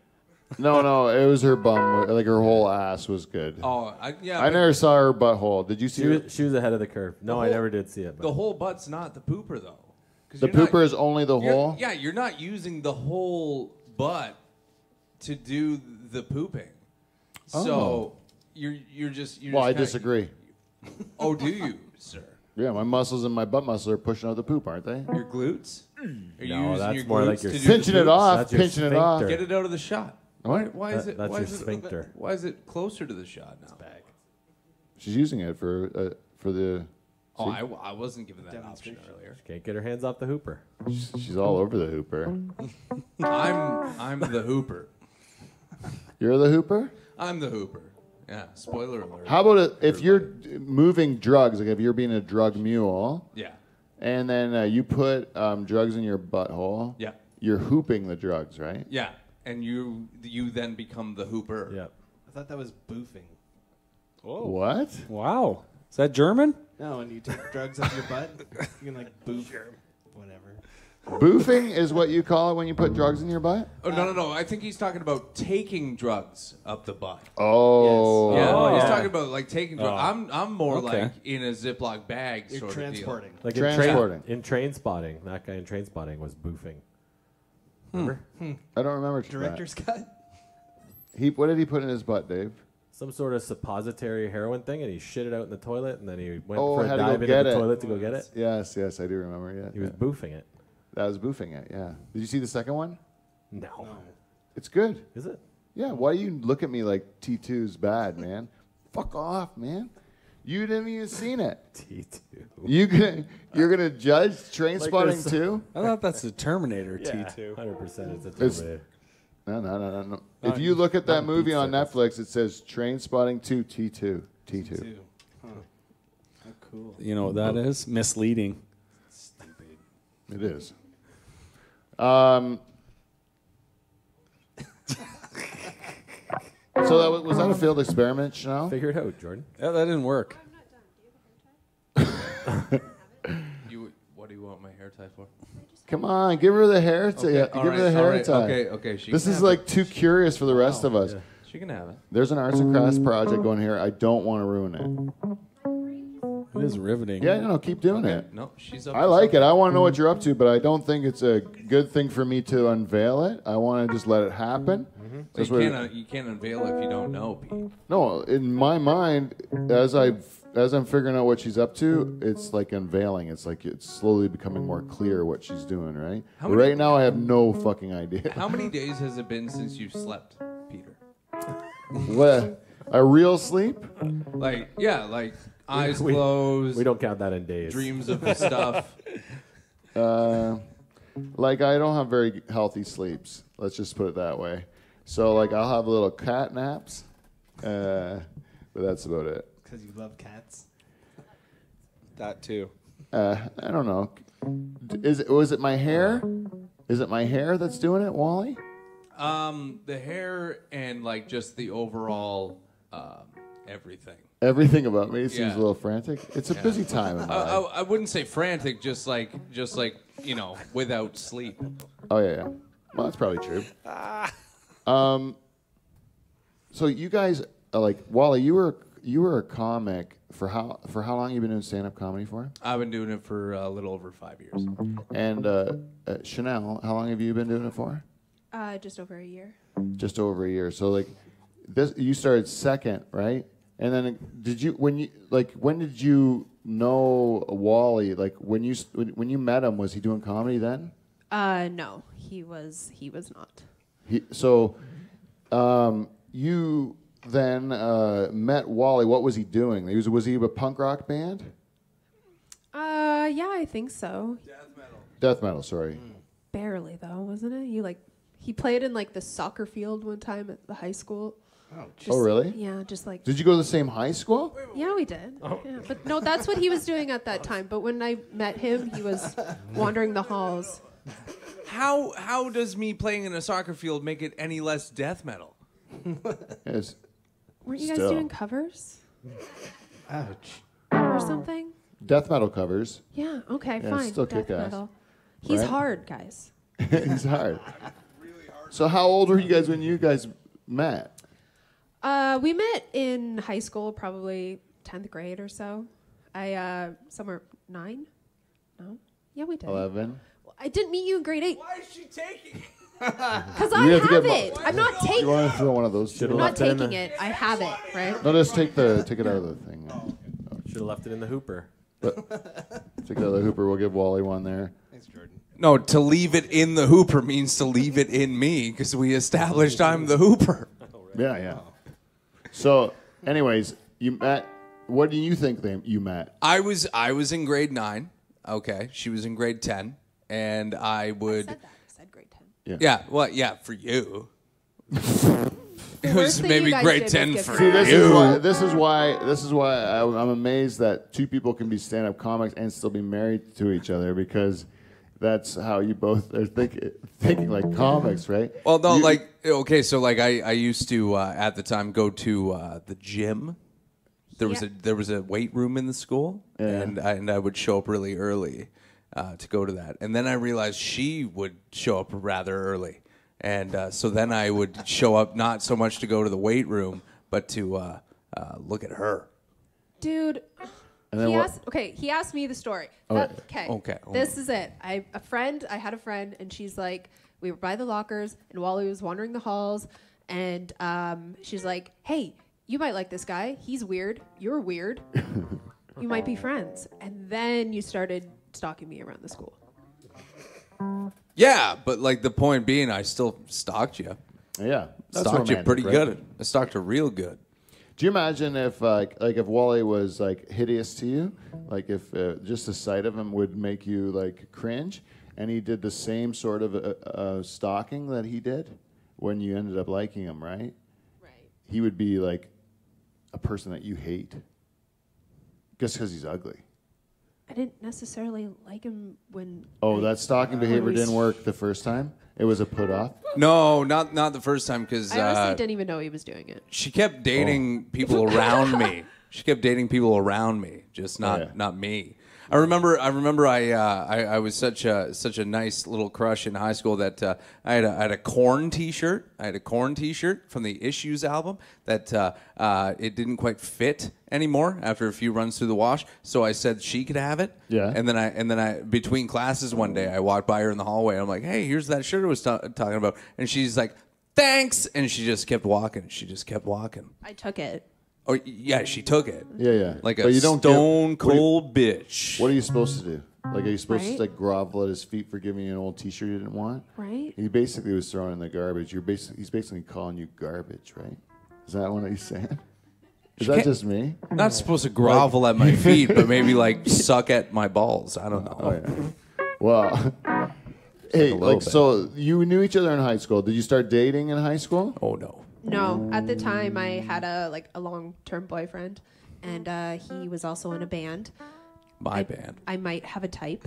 No, no, it was her bum. Like her whole ass was good. Oh, I, yeah. I but never saw her butthole. Did you see She her? was, she was ahead of the curve. No, I whole- never did see it. But The whole butt's not the pooper though. 'Cause The you're not- pooper is only the you're- hole? Yeah, you're not using the whole butt to do the pooping. Oh. So you're you're just. You're Well, just I kinda- disagree. Oh, do you, sir? Yeah, my muscles and my butt muscles are pushing out the poop, aren't they? Your glutes? Are you No, using that's your more like glutes your to do the Pinching it poops? off, That's your pinching it off. sphincter. Get it out of the shot. Why, why is That- it? that's why your is it, sphincter. Why is it closer to the shot now? She's using it for uh, for the. Oh, I, I wasn't given that option earlier. Can't get her hands off the hooper. She's, she's all over the hooper. I'm I'm the hooper. You're the hooper? I'm the hooper. Yeah. Spoiler alert. How about it, if you're d- moving drugs, like if you're being a drug mule, Yeah. and then uh, you put um, drugs in your butthole, Yeah. you're hooping the drugs, right? Yeah. And you you then become the hooper. Yep. I thought that was boofing. What? Wow. Is that German? No, when you take drugs up your butt, you can like boof whatever. Boofing is what you call it when you put drugs in your butt? Oh no no no! I think he's talking about taking drugs up the butt. Oh. Yeah, Oh, he's yeah. talking about like taking drugs. Oh. I'm I'm more Okay. like in a Ziploc bag You're sort transporting. Like Transporting. in train, in train spotting, that guy in train spotting was boofing. Remember? I don't remember. Director's cut. He, what did he put in his butt, Dave? Some sort of suppository heroin thing, and he shit it out in the toilet, and then he went Oh, for a had to go dive into get the it. toilet to go get it. Yes, yes, I do remember. Yeah, He was yeah. boofing it. That was boofing it. Yeah. Did you see the second one? No. It's good. Is it? Yeah. Why do you look at me like T two's bad, man? Fuck off, man. You didn't even seen it. T two. You gonna you're gonna judge train Like spotting there's- too? I thought that's the Terminator Yeah, T two. one hundred percent it's a It's- Terminator. No, no, no, no, no. Not If you look at that not movie Beat on Circus. Netflix, it says Train Spotting two T two T two. Two. Huh. How cool. You know what that is? Misleading. Stupid. It is. Um. So that was, was that a failed experiment, Chanel? Figure it out, Jordan. Yeah, that didn't work. You what do you want my hair tie for? Come on, give her the hair tie. Okay, give all her right, the all hair right, tie. Okay, okay. She This can is have like too curious for the rest of us. Yeah. it. She can have it. There's an arts and crafts project going here. I don't want to ruin it. It is riveting. Yeah, no, no, keep doing it. No, she's up. I to like it. something. I want to know what you're up to, but I don't think it's a good thing for me to unveil it. I want to just let it happen. Well, That's you what- can't uh, you can't unveil it if you don't know, Pete. No, in my mind, as I as I'm figuring out what she's up to, it's like unveiling. It's like it's slowly becoming more clear what she's doing. Right. How But many- right now, I have no fucking idea. How many days has it been since you slept, Peter? What? A real sleep? Like yeah, like eyes We- closed. We don't count that in days. dreams of stuff. Uh, like I don't have very healthy sleeps. Let's just put it that way. So like I'll have little cat naps, uh, but that's about it. Because you love cats. That too. Uh, I don't know. D- Is it was it my hair? Is it my hair that's doing it, Wally? Um, the hair and like just the overall um, everything. Everything about me seems Yeah. a little frantic. It's a busy time in my I, I, life. I wouldn't say frantic, just like just like you know, without sleep. Oh yeah, yeah. Well, that's probably true. Um, so you guys, uh, like Wally, you were you were a comic for how for how long you been doing stand up comedy for? I've been doing it for a little over five years. And uh, uh, Chanel, how long have you been doing it for? Uh, just over a year. Just over a year. So like this, you started second, right? And then did you when you like when did you know Wally? Like when you when, when you met him, was he doing comedy then? Uh, no, he was. He was not. He, so um, you then uh, met Wally. What was he doing? He was was he a punk rock band? Uh, yeah, I think so. Death metal. Sorry. Barely though, wasn't it? You like, he played in like the soccer field one time at the high school. Oh, Just- Oh really? Yeah, just like. Did you go to the same high school? Yeah, we did. Oh. Yeah, but no, that's what he was doing at that time. But when I met him, he was wandering the halls. How how does me playing in a soccer field make it any less death metal? Yes. Weren't you guys Still. doing covers ouch. or something? Death metal covers. Yeah. Okay. Yeah, fine. still Death kick-ass. metal. He's Right? hard, guys. He's hard. So how old were you guys when you guys met? Uh, we met in high school, probably tenth grade or so. I uh, somewhere nine. No, yeah, we did. Eleven. Well, I didn't meet you in grade eight. Why is she taking? Because I You have, have to get it. mo- I'm not You taking. want to throw one of those? Should've I'm two? not left it in taking the- it. I have it. Right. No, just take the take it out of the thing. Should have left it in the hooper. Take it out of the hooper. We'll give Wally one there. Thanks, Jordan. No, to leave it in the hooper means to leave it in me because we established I'm the hooper. Yeah, yeah. So, anyways, you met. What do you think they, you met? I was I was in grade nine. Okay, she was in grade ten, and I I would. said that. I said grade ten. Yeah, well, yeah, for you. It worst was thing maybe you guys grade did was ten get for See, this you. is why. This is why. This is why I, I'm amazed that two people can be stand-up comics and still be married to each other because that's how you both are think, thinking like comics, right? Well, no, You- like okay, so like I, I used to uh, at the time go to uh, the gym. There was Yeah. a there was a weight room in the school, Yeah. and I, and I would show up really early uh, to go to that. And then I realized she would show up rather early, and uh, so then I would show up not so much to go to the weight room, but to uh, uh, look at her. Dude, And then he what- asked. Okay, he asked me the story. Oh, That- wait. okay. Okay, hold This is it. I a friend. I had a friend, and she's like, we were by the lockers, and Wally was wandering the halls, and um, she's like, "Hey, you might like this guy. He's weird. You're weird. You might be friends." And then you started stalking me around the school. Yeah, but like the point being, I still stalked you. Yeah, that's Stalked you romantic, pretty right? good. I stalked her real good. Do you imagine if, uh, like, if Wally was like hideous to you, like if uh, just the sight of him would make you like cringe, and he did the same sort of uh, uh, stalking that he did when you ended up liking him, right? Right. He would be like a person that you hate, just because he's ugly. I didn't necessarily like him when. Oh, I- that stalking behavior we- didn't work the first time. It was a put off. No, not not the first time because I honestly uh, didn't even know he was doing it. she kept dating people around me. She kept dating people around me, just not Oh, yeah. not me. I remember. I remember. I, uh, I I was such a such a nice little crush in high school that uh, I had a, I had a Korn T-shirt. I had a Korn T-shirt from the Issues album that uh, uh, it didn't quite fit anymore after a few runs through the wash. So I said she could have it. Yeah. And then I and then I between classes one day I walked by her in the hallway. I'm like, hey, here's that shirt I was ta- talking about, and she's like, thanks, and she just kept walking. She just kept walking. I took it. Oh yeah, she took it. Yeah, yeah. Like a But you don't give- stone what do you- cold bitch. What are you supposed to do? Like, are you supposed Right? to like grovel at his feet for giving you an old T-shirt you didn't want? Right. He basically was throwing in the garbage. You're basically he's basically calling you garbage, right? Is that what he's saying? Is that can't- just me? Not supposed to grovel at my feet, but maybe like suck at my balls. I don't know. Oh yeah. Well, hey, a little like bit. so you knew each other in high school. Did you start dating in high school? Oh no. No, at the time I had a like a long-term boyfriend, and uh, he was also in a band. My I, band. I might have a type.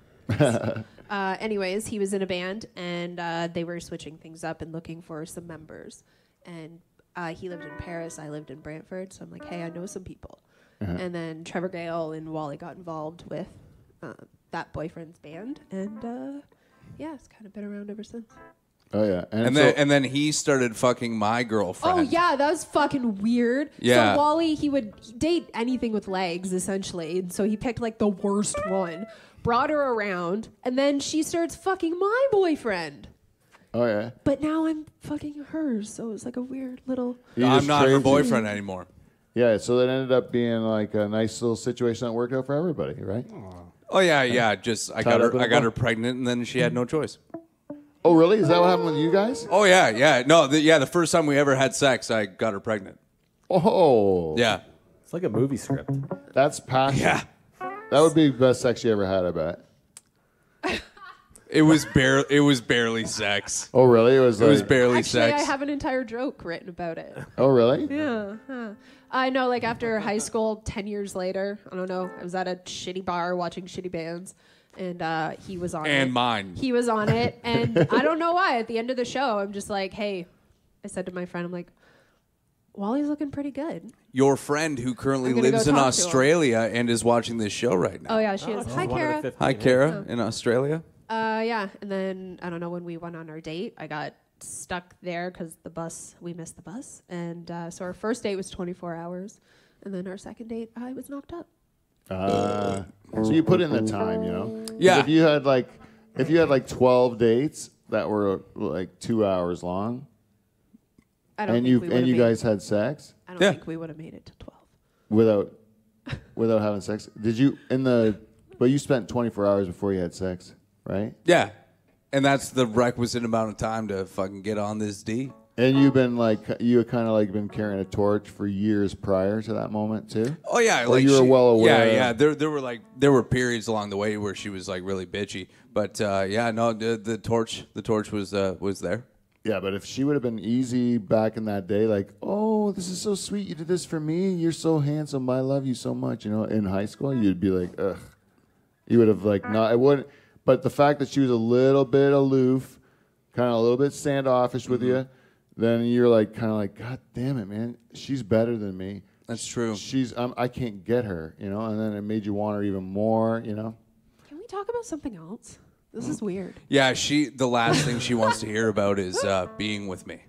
uh, anyways, he was in a band, and uh, they were switching things up and looking for some members. And uh, he lived in Paris, I lived in Brantford, so I'm like, hey, I know some people. And then Trevor Gale and Wally got involved with uh, that boyfriend's band, and uh, yeah, it's kind of been around ever since. Oh yeah. And, And so, then and then he started fucking my girlfriend. Oh yeah, that was fucking weird. Yeah. So Wally, he would date anything with legs, essentially. And so he picked like the worst one, brought her around, and then she starts fucking my boyfriend. oh yeah. But now I'm fucking hers, so it's like a weird little. He I'm just not her trades you. boyfriend anymore. Yeah. So that ended up being like a nice little situation that worked out for everybody, right? Oh yeah, yeah. Just I Tied got up her. in a I got bun. her pregnant, and then she had no choice. Oh really? Is that what happened with you guys? Oh yeah, yeah. No, the, yeah. The first time we ever had sex, I got her pregnant. Oh. Yeah, It's like a movie script. That's passion. yeah. That would be the best sex you ever had, I bet. It was bare. It was barely sex. Oh really? It was It like. was barely Actually, sex. I have an entire joke written about it. Oh really? Yeah. Huh. I know, like after high school, ten years later, I don't know, I was at a shitty bar watching shitty bands, and uh, he was on it. And mine. He was on it, and I don't know why. At the end of the show, I'm just like, hey, I said to my friend, I'm like, Wally's looking pretty good. Your friend who currently I'm gonna lives go in talk to him. Australia and is watching this show right now. Oh, yeah, she is. She's Hi, one of the Kara. fifteen, Hi, yeah. Kara, in Australia. Uh, yeah, and then, I don't know, when we went on our date, I got stuck there because the bus, we missed the bus. And uh, so our first date was twenty-four hours. And then our second date, I was knocked up. Uh, so you put in the time, you know? 'Cause Yeah. If you had like, if you had like twelve dates that were like two hours long, I don't and think you we and would've you made- guys had sex I don't Yeah. think we would have made it to twelve. without without having sex, did you in the? But you spent twenty-four hours before you had sex, right? Yeah. And that's the requisite amount of time to fucking get on this D. And you've been like you kind of like been carrying a torch for years prior to that moment too. Oh yeah, Or like you were she- well aware. Yeah, yeah. There, there were like there were periods along the way where she was like really bitchy, but uh, yeah, no, the, the torch, the torch was uh, was there. Yeah, but if she would have been easy back in that day, like, oh, this is so sweet, you did this for me, you're so handsome, I love you so much, you know, in high school, you'd be like, ugh. You would have like not. I wouldn't. But the fact that she was a little bit aloof, kind of a little bit standoffish with you, then you're like kind of like, God damn it, man, she's better than me. That's true. She's um, I can't get her, you know, and then it made you want her even more, you know. Can we talk about something else? This is weird. Yeah, she. The last thing she wants to hear about is uh, being with me.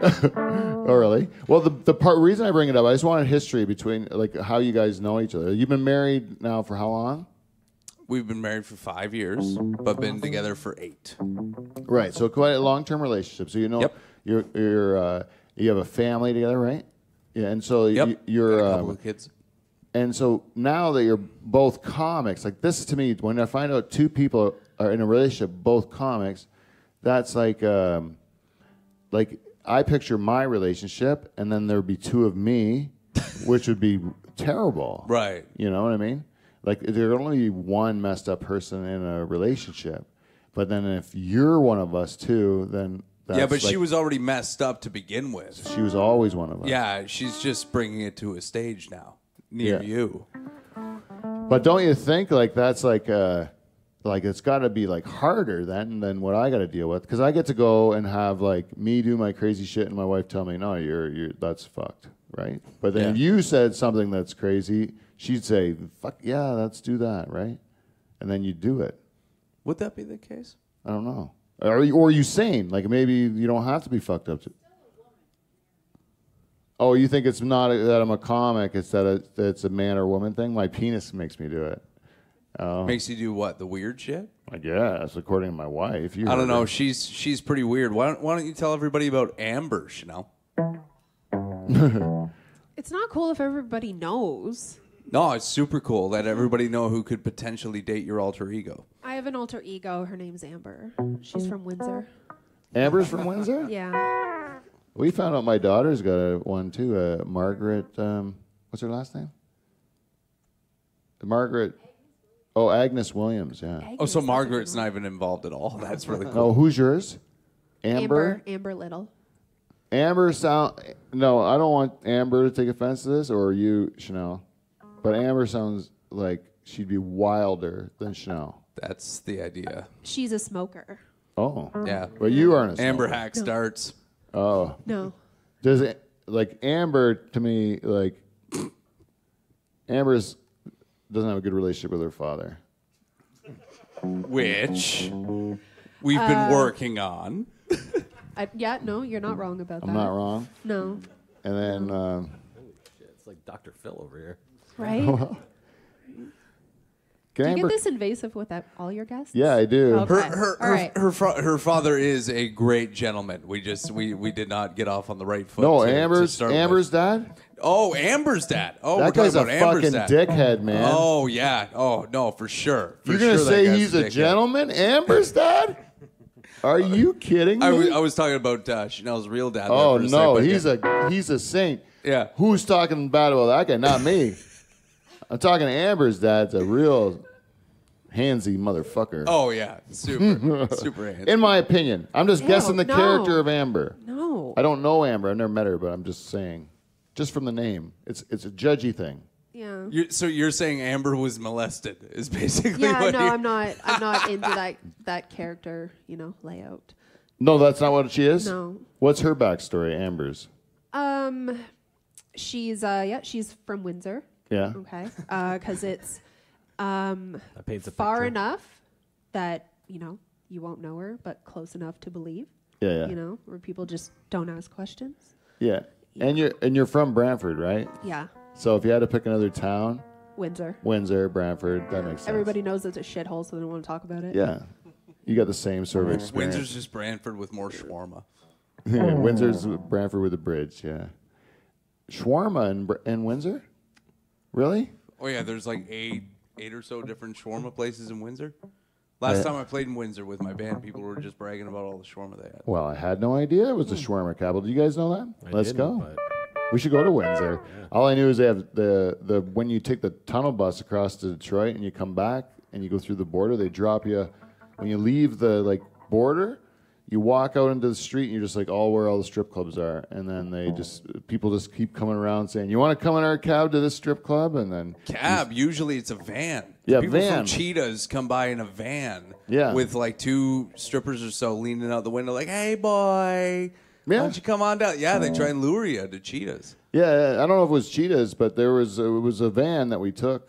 Oh, really? Well, the the part reason I bring it up, I just wanted history between like how you guys know each other. You've been married now for how long? We've been married for five years, but been together for eight. Right. So quite a long-term relationship. So you know Yep. you're you're uh, you have a family together, right? Yeah. And so Yep. you, you're Got a couple um, of kids. and so now that you're both comics, like this to me, when I find out two people are in a relationship, both comics, that's like um, like I picture my relationship, and then there'd be two of me, which would be terrible. Right. You know what I mean? Like there would only be one messed up person in a relationship, but then if you're one of us too, then that's Yeah, but like, she was already messed up to begin with. she was always one of us. Yeah, she's just bringing it to a stage now near Yeah. you. But don't you think like that's like uh like it's got to be like harder then than what I got to deal with, because I get to go and have like me do my crazy shit and my wife tell me no, you're you're that's fucked, right? But then if Yeah. you said something that's crazy, she'd say fuck yeah, let's do that, right? And then you do it. Would that be the case? I don't know. Or you, or you sane? Like maybe you don't have to be fucked up to. Oh, you think it's not a, that I'm a comic? It's that, a, that it's a man or woman thing. My penis makes me do it. Oh, Makes you do what? The weird shit? I guess according to my wife. You I don't heard know. her. She's she's pretty weird. Why don't Why don't you tell everybody about Amber, Chanel? It's not cool if everybody knows. No, it's super cool. Let everybody know who could potentially date your alter ego. I have an alter ego. Her name's Amber. She's from Windsor. Amber's from Windsor. Yeah. We found out my daughter's got a, one too. Uh, Margaret. Um, what's her last name? Margaret. Oh, Agnes Williams. Yeah. Oh, so Agnes, Margaret's that's a not even involved at all. That's really cool. No, who's yours? good one. Amber. Amber. Amber Little. Amber sound. No, I don't want Amber to take offense to this, or you, Chanel. But Amber sounds like she'd be wilder than Chanel. That's the idea. She's a smoker. Oh. Yeah. But you aren't a Amber smoker. hack starts. Oh. No. Does it like Amber to me like Amber's doesn't have a good relationship with her father. Which we've been working on. I, yeah, no, you're not wrong about that. I'm not wrong. No. And then um, It's like Doctor Phil over here. Right? can Do you Amber? get this invasive with that, all your guests? Yeah, I do. Okay. Her her All her, right. her, fa- her father is a great gentleman. We just we, we did not get off on the right foot. No, to, to Amber's start with. Amber's dad. Oh, Amber's dad. Oh, That we're guy's a talking about Amber's fucking dad. dickhead, man. Oh yeah. Oh no, for sure. For You're gonna sure that say guy's he's a dickhead. gentleman, Amber's dad? Are you kidding me? I was, I was talking about uh, Chanel's real dad. there oh for a no, sec, but he's yeah. a he's a saint. Yeah. Who's talking bad about that guy? Not me. I'm talking to Amber's dad's a real handsy motherfucker. Oh yeah, super super handsome. In my opinion, I'm just Ew, guessing the no. character of Amber. No. I don't know Amber. I've never met her, but I'm just saying, just from the name, it's it's a judgy thing. Yeah. You're, so you're saying Amber was molested is basically Yeah, what no, you're... I'm not. I'm not into that that character, you know, layout. No, that's not what she is. No. What's her backstory, Amber's? Um, she's uh, yeah, she's from Windsor. Yeah. Okay. Uh, because it's um That paints a far picture. enough that you know you won't know her, but close enough to believe. Yeah, yeah. You know, where people just don't ask questions. Yeah. And you're and you're from Brantford, right? Yeah. So if you had to pick another town, Windsor. Windsor, Brantford, that makes sense. Everybody knows it's a shithole, so they don't want to talk about it. Yeah. You got the same sort of experience. Windsor's just Brantford with more shawarma. Yeah, Windsor's Brantford with a bridge, yeah. Shawarma in, Br- in Windsor? Really? Oh yeah, there's like eight, eight or so different shawarma places in Windsor. Last Yeah. time I played in Windsor with my band, people were just bragging about all the shawarma they had. Well, I had no idea it was the shawarma capital. Do you guys know that? I Let's didn't, go. but- We should go to Windsor. All I knew is they have the, the when you take the tunnel bus across to Detroit and you come back and you go through the border, they drop you when you leave the like border. You walk out into the street and you're just like all where all the strip clubs are, and then they just people just keep coming around saying, "You want to come in our cab to this strip club?" And then Cab, usually it's a van. Yeah, People van. from Cheetahs come by in a van Yeah. with like two strippers or so leaning out the window like, "Hey, boy, Yeah. why don't you come on down?" Yeah, they try and lure you to Cheetahs. yeah, I don't know if it was Cheetahs, but there was it was a van that we took.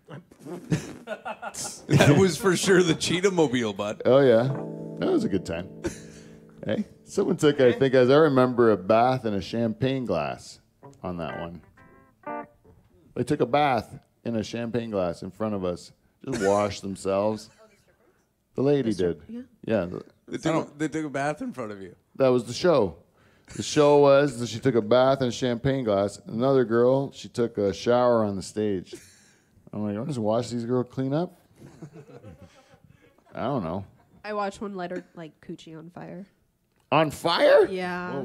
That was for sure the Cheetah Mobile, bud. Oh yeah, that was a good time. Hey, someone took I think as I remember a bath in a champagne glass on that one. They took a bath in a champagne glass in front of us, just washed themselves. The lady did. Yeah. Yeah, the- They took, they took a bath in front of you. that was the show. The show was that she took a bath in a champagne glass. Another girl, she took a shower on the stage. I'm like, I'll just watch these girls clean up. I don't know. I watched one light her like coochie on fire. On fire? Yeah.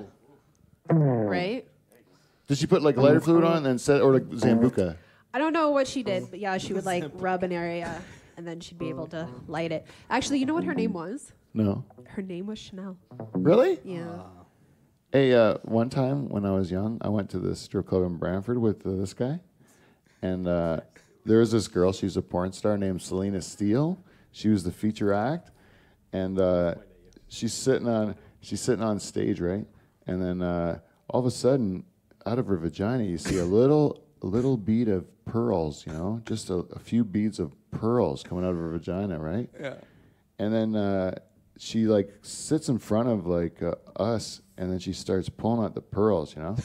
Right? Did she put like lighter fluid on and then set or like Zambuca? I don't know what she did, but yeah, she would like rub an area and then she'd be able to light it. Actually, you know what her name was? No. Her name was Chanel. Really? Yeah. Hey, uh, one time when I was young, I went to this strip club in Brantford with uh, this guy, and uh, there was this girl. She's a porn star named Selena Steele. She was the feature act, and uh, she's sitting on she's sitting on stage, right? And then uh, all of a sudden, out of her vagina, you see a little a little bead of pearls. You know, just a, a few beads of pearls coming out of her vagina, right? Yeah. And then uh, she like sits in front of like uh, us, and then she starts pulling out the pearls, you know.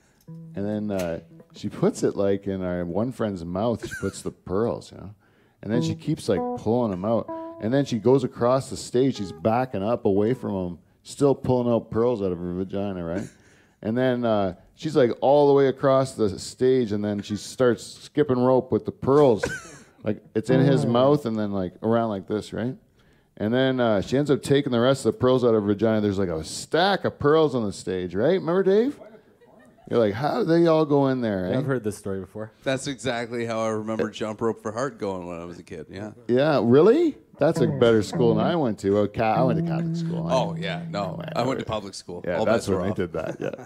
And then uh, she puts it like in our one friend's mouth. She puts the pearls, you know. And then she keeps like pulling them out. And then she goes across the stage. She's backing up away from him, still pulling out pearls out of her vagina, right? And then uh, she's like all the way across the stage, and then she starts skipping rope with the pearls, like it's in his mouth, and then like around like this, right? And then uh, she ends up taking the rest of the pearls out of her vagina. There's like a stack of pearls on the stage, right? Remember, Dave? You're like, how did they all go in there, eh? I've heard this story before. That's exactly how I remember Jump Rope for Heart going when I was a kid. Yeah. Yeah, really? That's a better school than I went to. Okay, I went to Catholic school. Oh yeah, no, I went to public school. Yeah, All that's bets were when they off. did that. Yeah.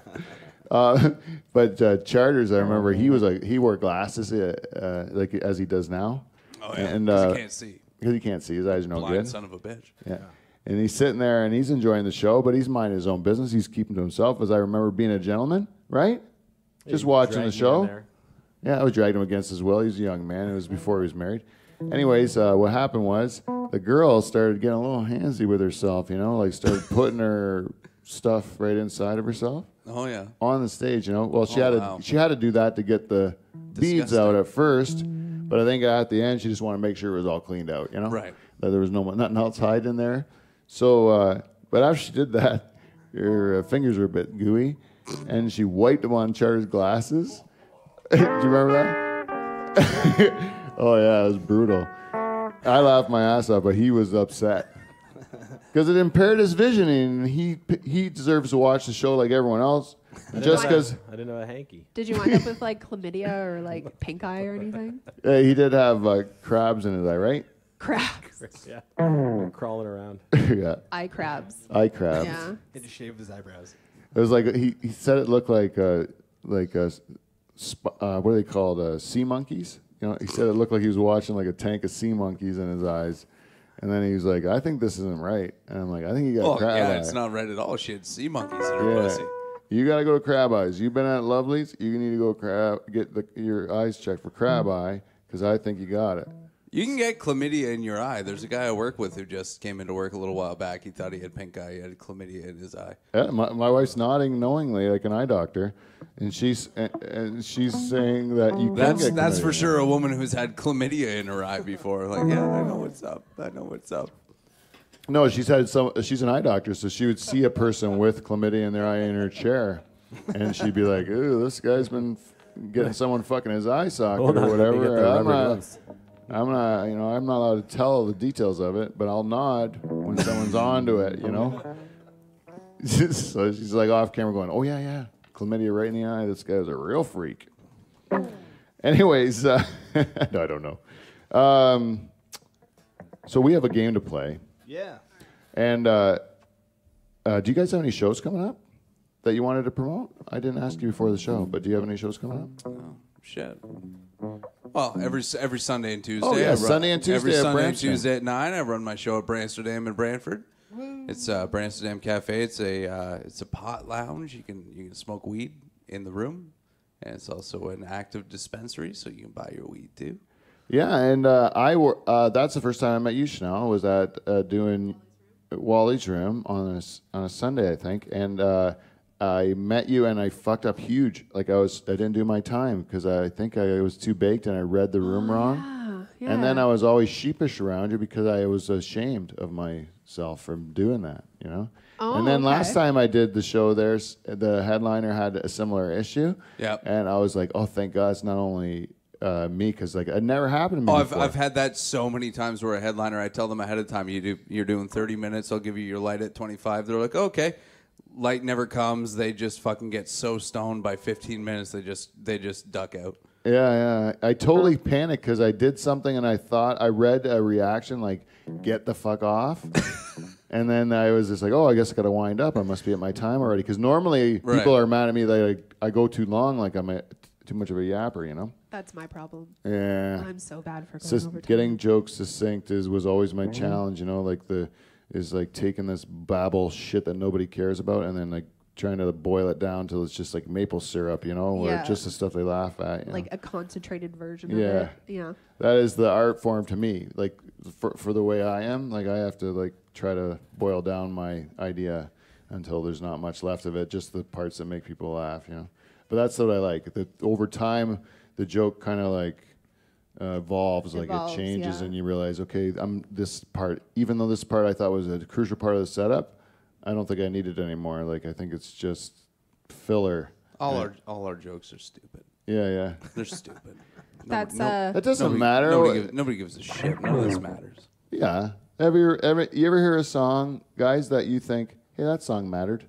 uh, but uh, Charters, I remember he was like he wore glasses uh, uh, like as he does now. Oh yeah, and 'cause uh, you can't see. because he can't see, his eyes are no Blind good. son of a bitch. Yeah. And he's sitting there and he's enjoying the show, but he's minding his own business. He's keeping to himself, as I remember being a gentleman, right? Just You watching dragged the me show. in there. Yeah, I was dragging him against his will. He was a young man. It was before he was married. Anyways, uh, what happened was the girl started getting a little handsy with herself, you know, like started putting her stuff right inside of herself Oh yeah. on the stage, you know. Well, she Oh, had wow. to she had to do that to get the beads Disgusting. out at first, but I think at the end she just wanted to make sure it was all cleaned out, you know, Right. that there was no nothing else hiding in there. So, uh, but after she did that, her uh, fingers were a bit gooey, and she wiped them on Charter's glasses. Do you remember that? Oh yeah, it was brutal. I laughed my ass off, but he was upset because it impaired his vision, and he he deserves to watch the show like everyone else. I didn't Just know because that- I didn't know a hanky. Did you wind up with like chlamydia or like pink eye or anything? uh, he did have uh, crabs in his eye, right? Crabs. Yeah, crawling around. Yeah, Eye crabs. eye crabs. Yeah. He had to shave his eyebrows. It was like he, he said it looked like uh, like uh, sp- uh, what are they called? Uh, sea monkeys. You know, he said it looked like he was watching like a tank of sea monkeys in his eyes. And then he was like, "I think this isn't right." And I'm like, "I think you got Oh crab yeah, eye." it's not red at all. She had sea monkeys in her Yeah. pussy. You got to go to Crab Eyes. You've been at Lovely's. You need to go crab get the, your eyes checked for Crab Eye because I think you got it. You can get chlamydia in your eye. There's a guy I work with who just came into work a little while back. He thought he had pink eye. He had chlamydia in his eye. Yeah, my, my wife's nodding knowingly like an eye doctor, and she's and, and she's saying that you can That's get that's for chlamydia. sure a woman who's had chlamydia in her eye before. Like, yeah, I know what's up. I know what's up. No, she's had some. She's an eye doctor, so she would see a person with chlamydia in their eye in her chair, and she'd be like, "Ooh, this guy's been f- getting someone fucking his eye socket Hold or on, let me whatever." get the I'm rubber not, gloves. I'm not, you know, I'm not allowed to tell the details of it, but I'll nod when someone's onto it, you know. So she's like off camera going, "Oh yeah, yeah, chlamydia right in the eye. This guy's a real freak." Anyways, uh, no, I don't know. Um, so we have a game to play. Yeah. And uh, uh, do you guys have any shows coming up that you wanted to promote? I didn't ask you before the show, but do you have any shows coming up? Oh, shit. Well, every every Sunday and Tuesday. Oh, yeah, I run, Sunday and Tuesday Every at Sunday and Brampton. Tuesday at nine, I run my show at Brantsterdam in Brantford. It's uh, Brantsterdam Cafe. It's a uh, it's a pot lounge. You can you can smoke weed in the room, and it's also an active dispensary, so you can buy your weed too. Yeah, and uh, I were, uh, that's the first time I met you, Shanell, was at uh, doing Wally's Room on a, s- on a Sunday, I think. And uh, I met you, and I fucked up huge. Like, I was, I didn't do my time because I think I was too baked, and I read the room wrong. Yeah, yeah. And then I was always sheepish around you because I was ashamed of myself from doing that, you know? Oh, and then okay. last time I did the show, there's the headliner had a similar issue. Yep. And I was like, oh, thank God it's not only uh, me, because like it never happened to me Oh, I've, before. I've had that so many times where a headliner, I tell them ahead of time, you do, you're doing thirty minutes, I'll give you your light at twenty-five. They're like, okay. Light never comes. They just fucking get so stoned by fifteen minutes, they just they just duck out. Yeah, yeah. I totally panicked because I did something and I thought I read a reaction like, get the fuck off. And then I was just like, oh, I guess I got to wind up. I must be at my time already. Because normally Right. people are mad at me that I, I go too long, like I'm a, too much of a yapper, you know? That's my problem. Yeah. I'm so bad for going Just over time. getting jokes succinct is was always my challenge, you know, like the is like taking this babble shit that nobody cares about and then like trying to boil it down till it's just like maple syrup, you know, or Yeah. just the stuff they laugh at. You Like know? a concentrated version Yeah. of it. Yeah. That is the art form to me. Like for for the way I am, like I have to like try to boil down my idea until there's not much left of it, just the parts that make people laugh, you know. But that's what I like. That over time, the joke kind of like uh, evolves, like Evolves, it changes, yeah. and you realize, okay, I'm this part. Even though this part I thought was a crucial part of the setup, I don't think I need it anymore. Like I think it's just filler. All Yeah. our all our jokes are stupid. Yeah, yeah. They're stupid. That's no- uh That doesn't Nobody, matter. Nobody gives, nobody gives a shit. None of this matters. Yeah. Have you ever, you ever hear a song, guys, that you think, hey, that song mattered?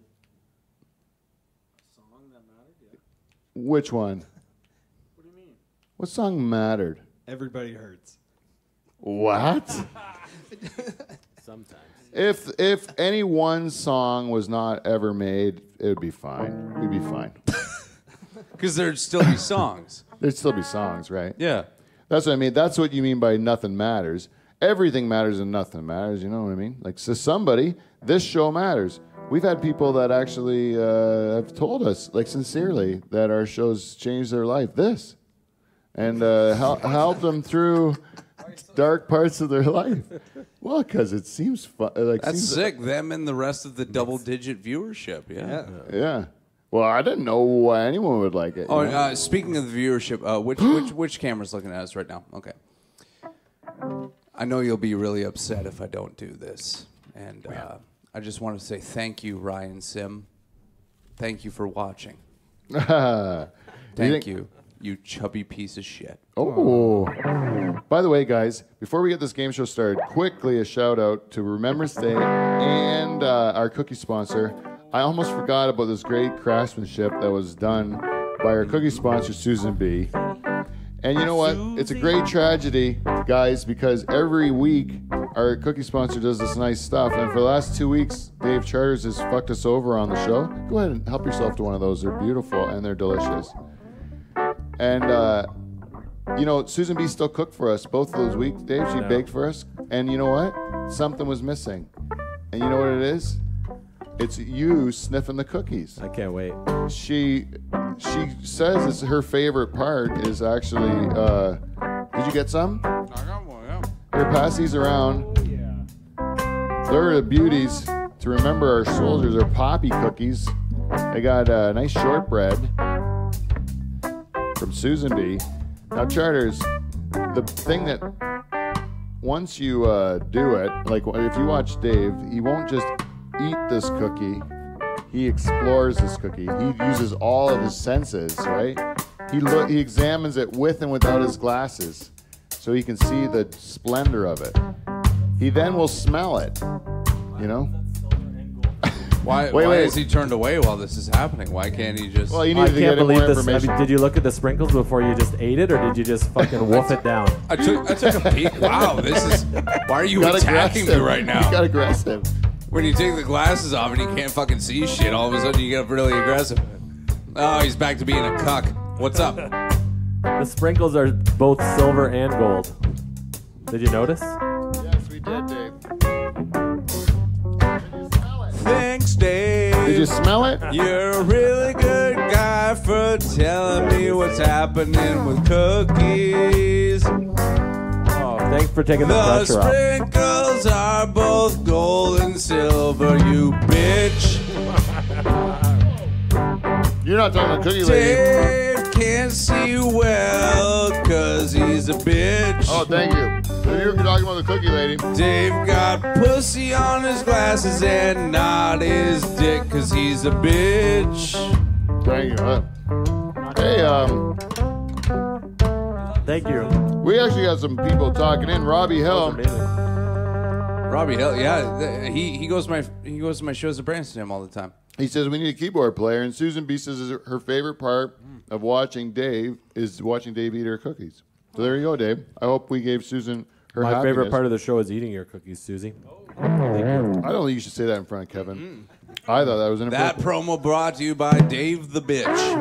Song that mattered, yeah. Which one? What do you mean? What song mattered? Everybody hurts. What? Sometimes. if if any one song was not ever made, it would be fine. We'd be fine. Because there'd still be songs. There'd still be songs, right? Yeah. That's what I mean. That's what you mean by nothing matters. Everything matters and nothing matters. You know what I mean? Like, to somebody, this show matters. We've had people that actually uh, have told us, like, sincerely, that our shows changed their life. This. And uh, hel- helped them through dark parts of their life. Well, because it seems fun. Like, That's seems sick. Them and the rest of the double-digit viewership. Yeah. Yeah. Well, I didn't know why anyone would like it. Oh, you know? uh, speaking of the viewership, uh, which which which camera's looking at us right now? Okay. I know you'll be really upset if I don't do this, and uh, I just want to say thank you, Ryan Sim. Thank you for watching. Thank think- you, you chubby piece of shit. Oh. By the way, guys, before we get this game show started, quickly a shout out to Remembrance Day and uh, our cookie sponsor. I almost forgot about this great craftsmanship that was done by our cookie sponsor, Susan B. And you know what? It's a great tragedy, guys, because every week our cookie sponsor does this nice stuff. And for the last two weeks, Dave Charters has fucked us over on the show. Go ahead and help yourself to one of those. They're beautiful and they're delicious. And, uh, you know, Susan B still cooked for us both of those weeks, Dave. She No. baked for us. And you know what? Something was missing. And you know what it is? It's you sniffing the cookies. I can't wait. She she says it's her favorite part is actually. Uh, did you get some? Here, pass these around. They're the beauties to remember our soldiers are poppy cookies. They got a uh, nice shortbread from Susan B. Now, Charters, the thing that once you uh, do it, like if you watch Dave, he won't just eat this cookie. He explores this cookie. He uses all of his senses, right? He look, he examines it with and without his glasses, so he can see the splendor of it. He then will smell it, you know? Why, Wait, why wait. is he turned away while this is happening? Why can't he just... Well, you I need to can't get him believe more this. I information. mean, did you look at the sprinkles before you just ate it, or did you just fucking wolf it down? I took I took a peek. Wow, this is... Why are you Got attacking me aggressive. right You now? got aggressive. When you take the glasses off and you can't fucking see shit, all of a sudden you get really aggressive. Oh, he's back to being a cuck. What's up? The sprinkles are both silver and gold. Did you notice? Yes, we did, Dave. Thanks, Dave. Did you smell it? You're a really good guy for telling me what's happening with cookies. Oh, thanks for taking the, The pressure off. sprinkles are both gold and silver, you bitch. You're not talking about cookie lady. Dave can't see well cause he's a bitch. Oh, thank you. So you're talking about the cookie lady. Dave got pussy on his glasses and not his dick cause he's a bitch. Thank you. Uh, Hey, um, Thank you. we actually got some people talking in. Robbie Hill. Amazing. Robbie Hill, yeah, th- he he goes to my he goes to my shows at Branston all the time. He says we need a keyboard player, and Susan B says her favorite part of watching Dave is watching Dave eat her cookies. So there you go, Dave. I hope we gave Susan her My happiness. favorite part of the show is eating your cookies, Susie. I don't think you should say that in front of Kevin. I thought that was That inappropriate. promo brought to you by Dave the Bitch.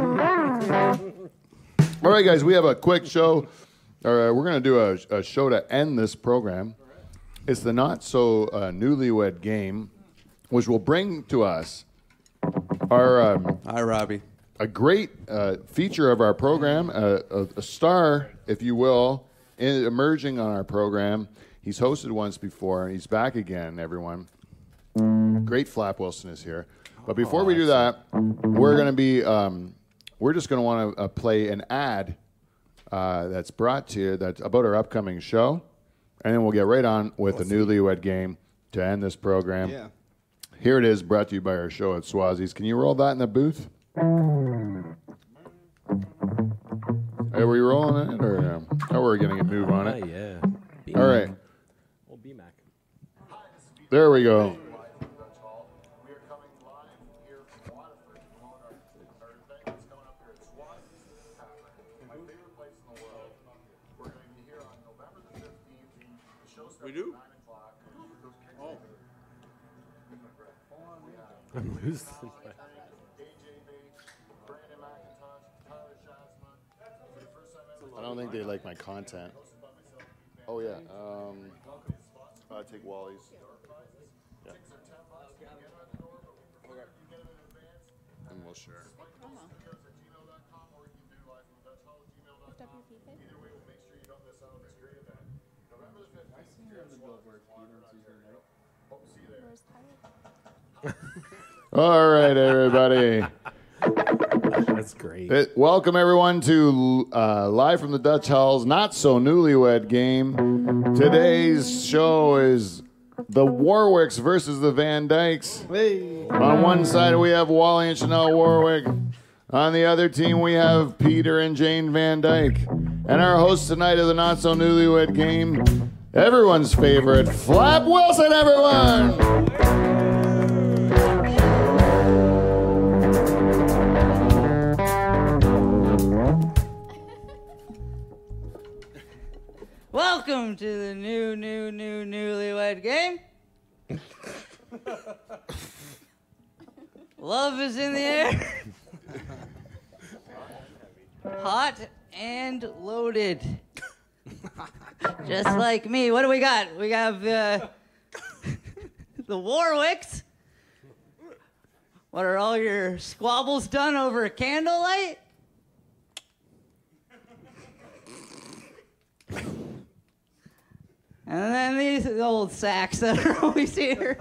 All right, guys, we have a quick show. Or, uh, we're going to do a, a show to end this program. It's the NotSo uh, Newlywed Game, which will bring to us our um, Hi, Robbie. a great uh, feature of our program, uh, a, a star, if you will, in, emerging on our program. He's hosted once before, and he's back again, everyone. Great Flap Wilson is here. But before we do that, we're going to be, um, we're just going to want to uh, play an ad uh, that's brought to you that's about our upcoming show. And then we'll get right on with the Newlywed Game to end this program. Yeah. Here it is, brought to you by our show at Swazi's. Can you roll that in the booth? Are we rolling it, or um, oh, we're getting a move on Oh, it? yeah. All right, Old B-Mac. there we go. We do? I'm losing. I don't think they like my content. Oh yeah, um, I'll take Wally's. Yeah. And we'll share. All right, everybody. That's great. Uh, Welcome everyone to uh, live from the Dutch Hall's NotSo Newlywed Game. Today's show is the Warwicks versus the Van Dyks. Hey. On one side we have Wally and Shanell Warwick. On the other team we have Peter and Jane Van Dyke. And our host tonight of the NotSo Newlywed Game, everyone's favorite, Flap Wilson, everyone! Welcome to the new, new, new, newlywed game. Love is in the air. Hot and loaded. Just like me. What do we got? We have uh, the Warwicks. What, are all your squabbles done over candlelight? And man, these old sacks that are always here.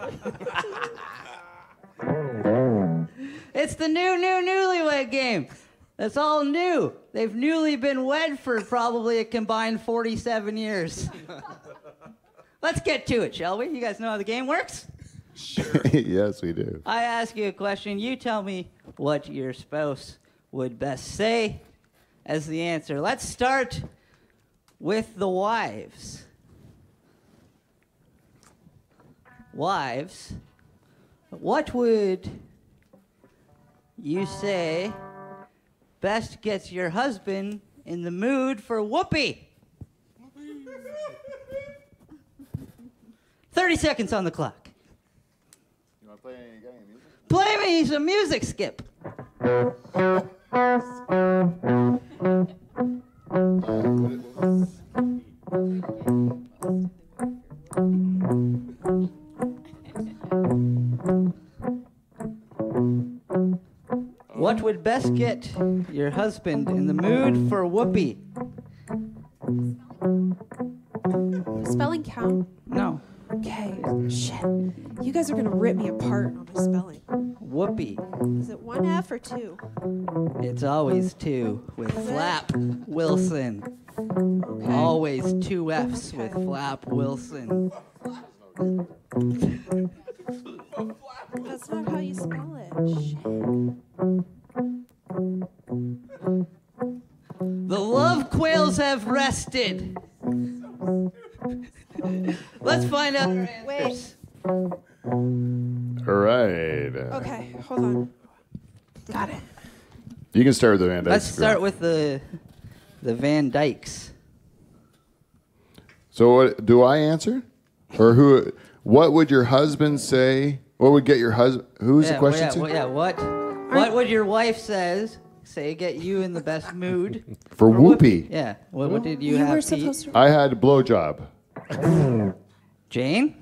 It's the new, new Newlywed Game. That's all new. They've newly been wed for probably a combined forty-seven years. Let's get to it, shall we? You guys know how the game works? Yes, we do. I ask you a question. You tell me what your spouse would best say as the answer. Let's start with the wives. Wives, what would you say best gets your husband in the mood for whoopee? thirty seconds on the clock. You want to play any, got any music? Play me some music, Skip. What would best get your husband in the mood for whoopee? Spelling count? No. Okay, shit. You guys are gonna rip me apart on my spelling. Whoopee. Is it one F or two? It's always two with Is it? Flap Wilson. Okay. Always two F's with Flap Wilson. That's not how you spell it. Shit. The love quails have rested. Let's find out their answers. All right. Uh, Okay, hold on. Got it. You can start with the Van Dyke. Let's start with the the Van Dyks. So, what, do I answer, or who? What would your husband say? What would get your husband? Who's yeah, the question well, to? yeah, well, yeah, what what would your wife says say get you in the best mood For whoopee. Yeah. What, what did you, You have, were Pete? supposed to. I had a blowjob. Jane?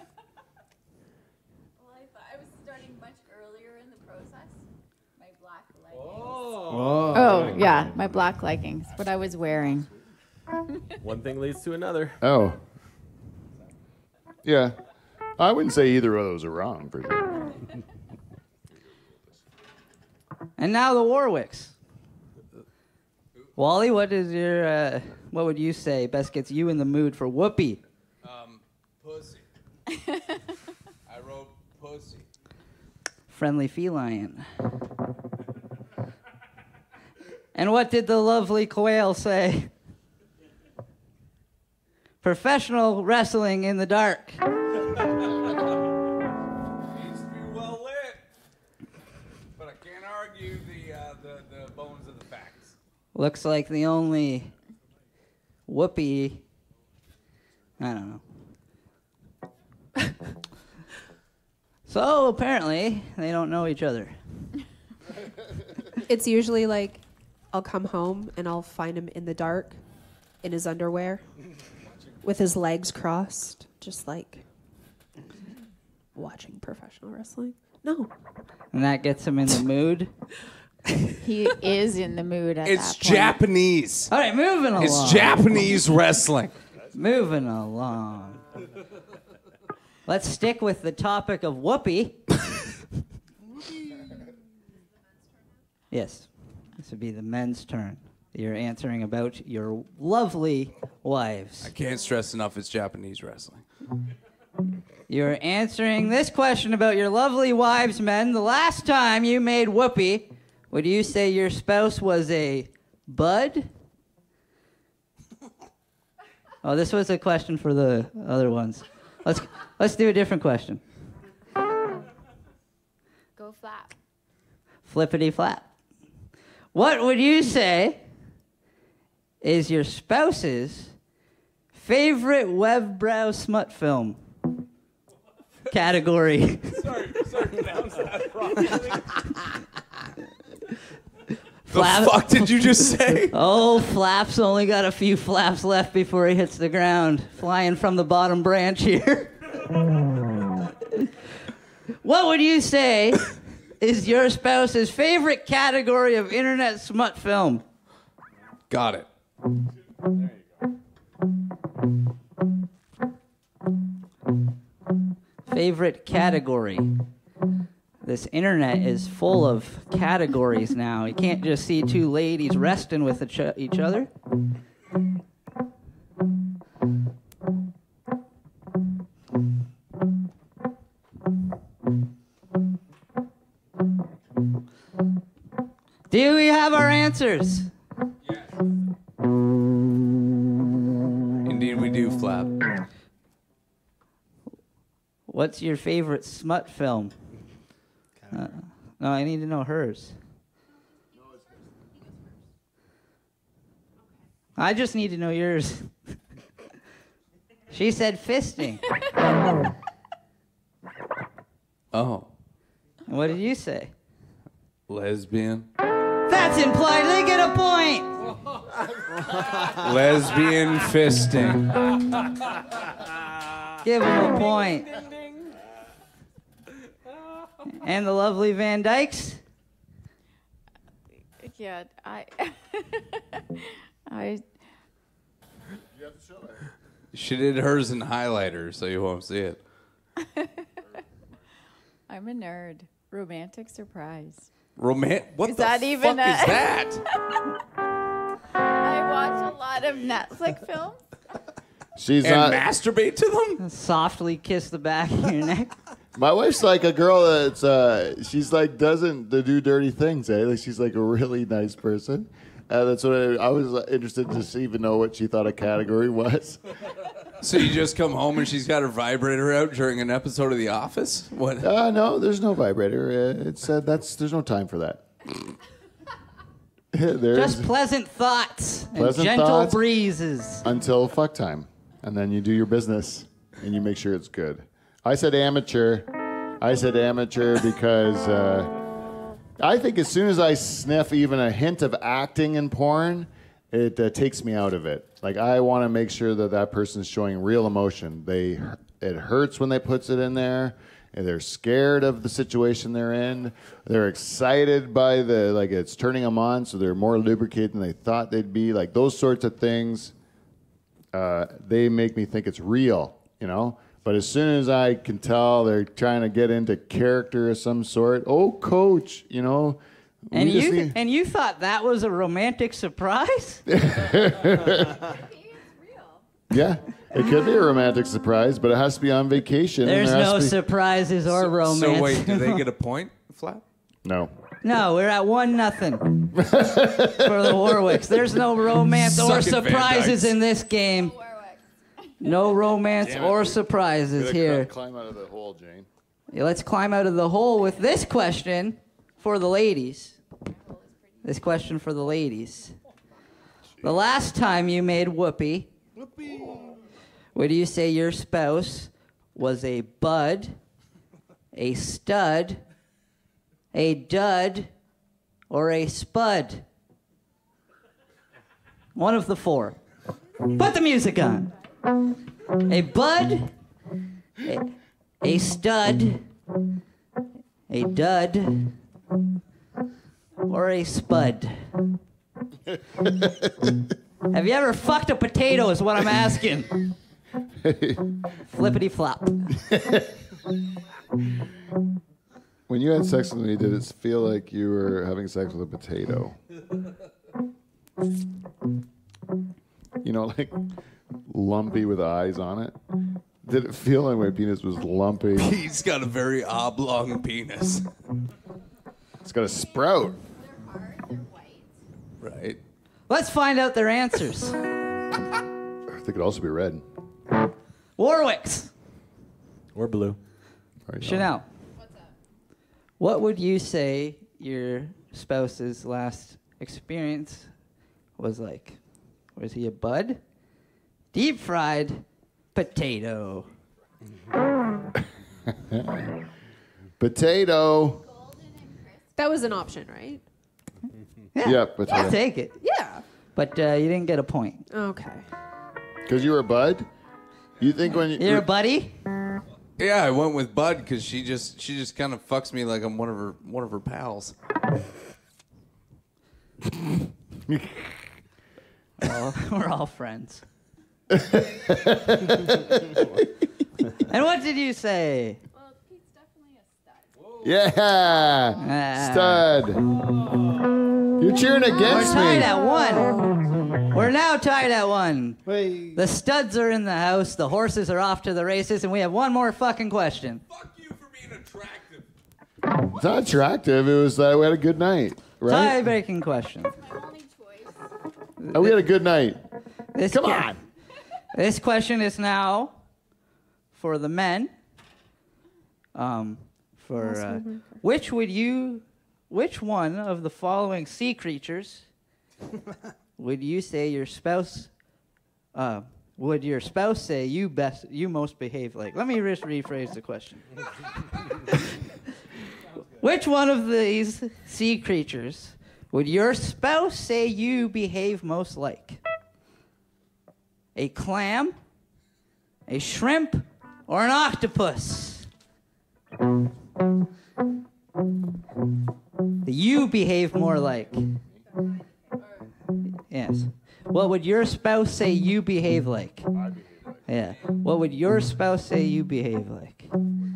Well, I thought I was starting much earlier in the process. My black leggings. Oh, yeah, my black leggings, what I was wearing. One thing leads to another. Oh. Yeah. I wouldn't say either of those are wrong for sure. And now the Warwicks. Wally, what is your uh, what would you say best gets you in the mood for whoopee? Um, pussy. I wrote pussy. Friendly feline. And what did the lovely quail say? Professional wrestling in the dark. Needs to be well lit. But I can't argue the, uh, the, the bones of the facts. Looks like the only whoopee. I don't know. So apparently they don't know each other. It's usually like I'll come home and I'll find him in the dark in his underwear with his legs crossed, just like watching professional wrestling. No. And that gets him in the mood. He is in the mood at It's that point. Japanese. All right, moving along. It's Japanese wrestling. Moving along. Let's stick with the topic of whoopee. Yes, this would be the men's turn. You're answering about your lovely wives. I can't stress enough it's Japanese wrestling. You're answering this question about your lovely wives, men. The last time you made whoopee, would you say your spouse was a bud? Oh, this was a question for the other ones. Let's let's do a different question. Go flap. Flippity flap. What would you say is your spouse's favorite web browse smut film category? Sorry, sorry, pronounce that properly. Flap- The fuck did you just say? Oh, Flap's only got a few flaps left before he hits the ground, flying from the bottom branch here. What would you say is your spouse's favorite category of internet smut film? Got it. favorite category? This internet is full of categories now. You can't just see two ladies resting with each each other. Do we have our answers? Indeed, we do, Flap. What's your favorite smut film? Uh, no, I need to know hers. I just need to know yours. She said fisting. Oh. And what did you say? Lesbian. That's implied. They get a point. Lesbian fisting. Give him a point. And the lovely Van Dyks. Yeah, I. I. She did hers in highlighter, so you won't see it. I'm a nerd. Romantic surprise. Roman- What Is the that fuck even a- is that? I watch a lot of Netflix films. She's And not. masturbate to them? Softly kiss the back of your neck. My wife's like a girl that's. Uh, she's like doesn't do dirty things. Eh? Like she's like a really nice person. Uh, that's what I, I was uh, interested to see, even know what she thought a category was. So you just come home and she's got her vibrator out during an episode of The Office? What? Uh, no, there's no vibrator. Uh, it's uh, that's there's no time for that. There's Just pleasant thoughts Pleasant and gentle thoughts. breezes. until fuck time, and then you do your business and you make sure it's good. I said amateur. I said amateur because uh, I think as soon as I sniff even a hint of acting in porn, it uh, takes me out of it. Like I want to make sure that that person's showing real emotion. They it hurts when they puts it in there. And they're scared of the situation they're in. They're excited by the like it's turning them on, so they're more lubricated than they thought they'd be. Like those sorts of things, uh, they make me think it's real, you know. But as soon as I can tell they're trying to get into character of some sort, oh, coach, you know. And we just you need- and you thought that was a romantic surprise? Yeah, it could be a romantic surprise, but it has to be on vacation. and There's there has no to be- surprises or So, romance. so wait, do they get a point, Flap? No. No, we're at one nothing for the Warwicks. There's no romance or Suck it, Van surprises Dyks. in this game. No romance or surprises here. Climb out of the hole, Jane. Yeah, let's climb out of the hole with this question for the ladies. This question for the ladies. The last time you made whoopee, would you say your spouse was a bud, a stud, a dud, or a spud? One of the four. Put the music on. A bud, a, a stud, a dud, or a spud? Have you ever fucked a potato is what I'm asking. Flippity flop. When you had sex with me, did it feel like you were having sex with a potato? You know, like lumpy with eyes on it? Did it feel like my penis was lumpy? He's got a very oblong penis. It's got a sprout. Right. Let's find out their answers. I think it'd also be red. Warwicks. Or blue. Right now. Chanel. What's up? What would you say your spouse's last experience was like? Was he a bud? Deep fried potato. Potato. That was an option, right? Yeah, Yeah, potato. I'll take it. Yeah. But uh, you didn't get a point. Okay. Because you were a bud? You think when you... You're a buddy? Yeah, I went with Bud because she just she just kind of fucks me like I'm one of her one of her pals. Well, we're all friends. And what did you say? Well, Yeah. Stud. You're cheering We're against tied me. at one. We're now tied at one. Wait. The studs are in the house, the horses are off to the races, and we have one more fucking question. Fuck you for being attractive. It's not attractive. It was uh, we had a good night, right? Tie-breaking question. My only choice. Oh, we had a good night. This Come que- on. This question is now for the men. Um, for uh, which would you, which one of the following sea creatures would you say your spouse? Uh, would your spouse say you best, you most behave like? Let me just rephrase the question. Which one of these sea creatures would your spouse say you behave most like? A clam, a shrimp, or an octopus? You behave more like. Yes. What would your spouse say you behave like? Yeah. What would your spouse say you behave like?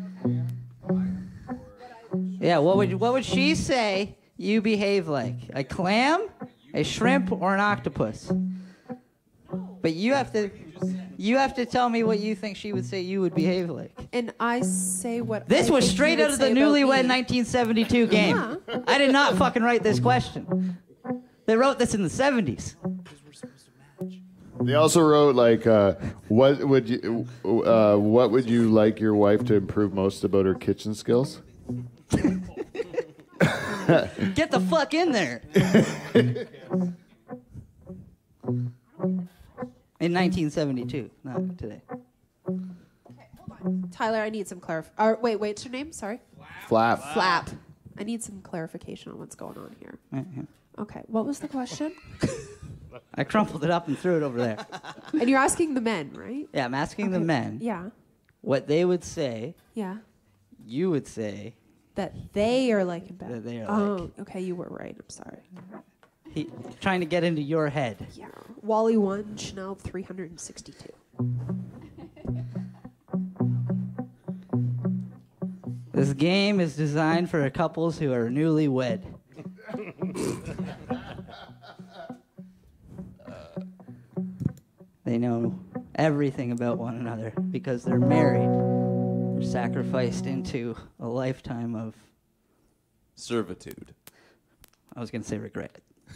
Yeah. What would what would she say you behave like? A clam, a shrimp, or an octopus? But you have to, you have to tell me what you think she would say you would behave like. And I say what. This I was think straight you out would of the say about Newlywed me. nineteen seventy-two game. Yeah. I did not fucking write this question. They wrote this in the seventies. They also wrote like, uh, what would you, uh, what would you like your wife to improve most about her kitchen skills? Get the fuck in there. In nineteen seventy-two, not today. Tyler, I need some clarif. Uh, wait, wait, what's your name? Sorry. Flap. Flap. I need some clarification on what's going on here. Okay, what was the question? I crumpled it up and threw it over there. And you're asking the men, right? Yeah, I'm asking the Okay. men Yeah. what they would say, Yeah. you would say. That they are like in bed. That they are oh, okay, you were right. I'm sorry. He, trying to get into your head. Yeah. Wally one, Shanell three hundred sixty-two. This game is designed for couples who are newlywed. They know everything about one another because they're married. They're sacrificed into a lifetime of, Servitude. I was going to say regret.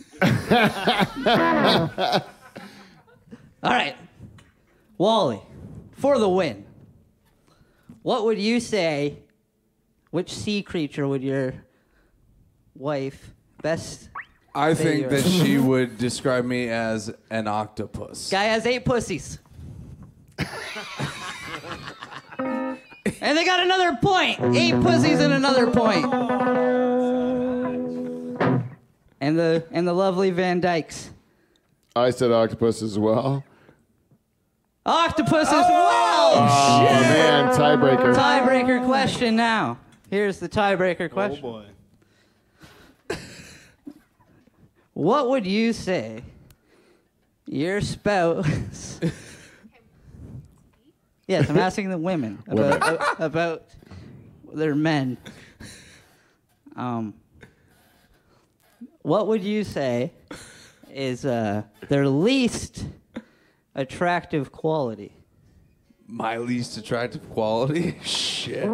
All right. Wally, for the win. What would you say, which sea creature would your wife best I say think you're- that she would describe me as an octopus. Guy has eight pussies. And they got another point. Eight pussies and another point. And the and the lovely Van Dyks. I said octopus as well. Octopus as well. Oh, man, tiebreaker. Tiebreaker question now. Here's the tiebreaker question. Oh boy. What would you say your spouse... Yes, I'm asking the women about, uh, about their men. Um, what would you say is uh, their least attractive quality? My least attractive quality? Shit.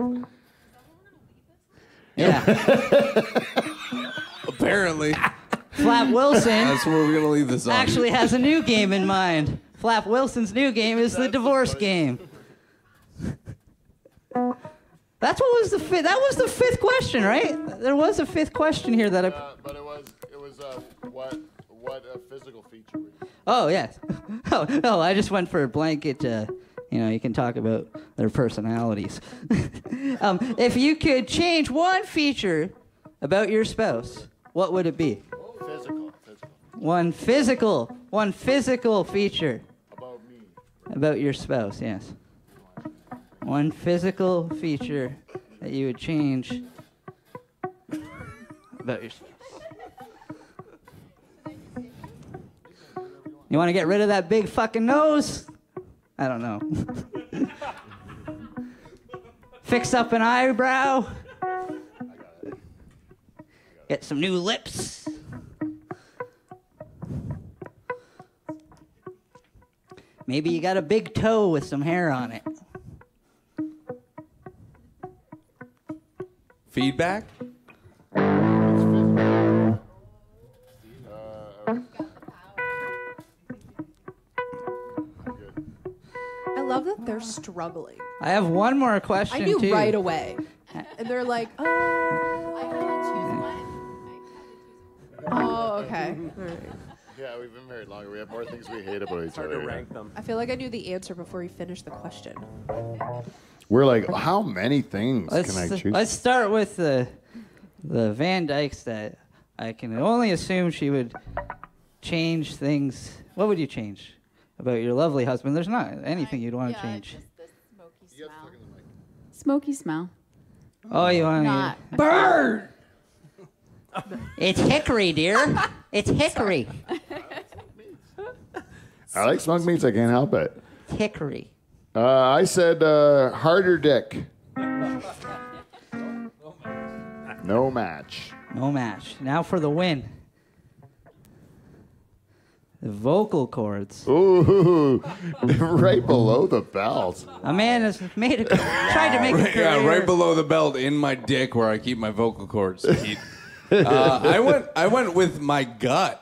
Yeah. Apparently. Flap Wilson That's where we're going to leave this on. actually has a new game in mind. Flap Wilson's new game is the divorce game. That's what was the fifth. That was the fifth question, right? There was a fifth question here that I. Uh, but it was, it was uh, what, what a physical feature would you? Oh yes. Oh no, I just went for a blanket. Uh, you know, you can talk about their personalities. um, if you could change one feature about your spouse, what would it be? Physical, physical. One physical, one physical feature About me. about your spouse. Yes. One physical feature that you would change about your spouse. You want to get rid of that big fucking nose? I don't know. Fix up an eyebrow? I Get some new lips. Maybe you got a big toe with some hair on it. Feedback? I love that they're struggling. I have one more question, I knew too. right away. And they're like, oh. I had to choose one. Oh, okay. All right. Yeah, we've been married longer. We have more things we hate about each Hard other. to rank them. I feel like I knew the answer before you finished the question. We're like, how many things Let's, can I choose? let's start with the the Van Dyks that I can only assume she would change things. What would you change about your lovely husband? There's not anything you'd want to yeah, change. Just the smoky smell. Smoky smell. Oh, you want Not. to bird? It's hickory, dear. It's hickory. I like smoked meats. I can't help it. Hickory. Uh, I said uh, harder dick. No match. No match. Now for the win. The vocal cords. Ooh, right below the belt. A man has made a tried to make a Right, career. yeah, right below the belt in my dick where I keep my vocal cords. uh, I went. I went with my gut.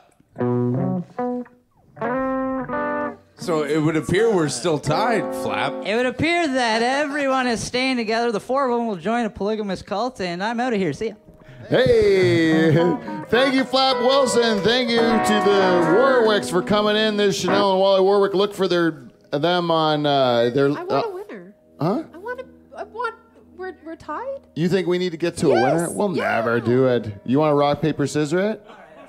So it would appear we're still tied, Flap. It would appear that everyone is staying together. The four of them will join a polygamous cult, and I'm out of here. See ya. Hey, thank you, Flap Wilson. Thank you to the Warwicks for coming in. This Shanell and Wally Warwick. Look for their them on uh, their. I want uh, a winner. huh? I want to. I want. We're we're tied. You think we need to get to Yes, a winner? We'll yeah. never do it. You want to rock paper scissors it?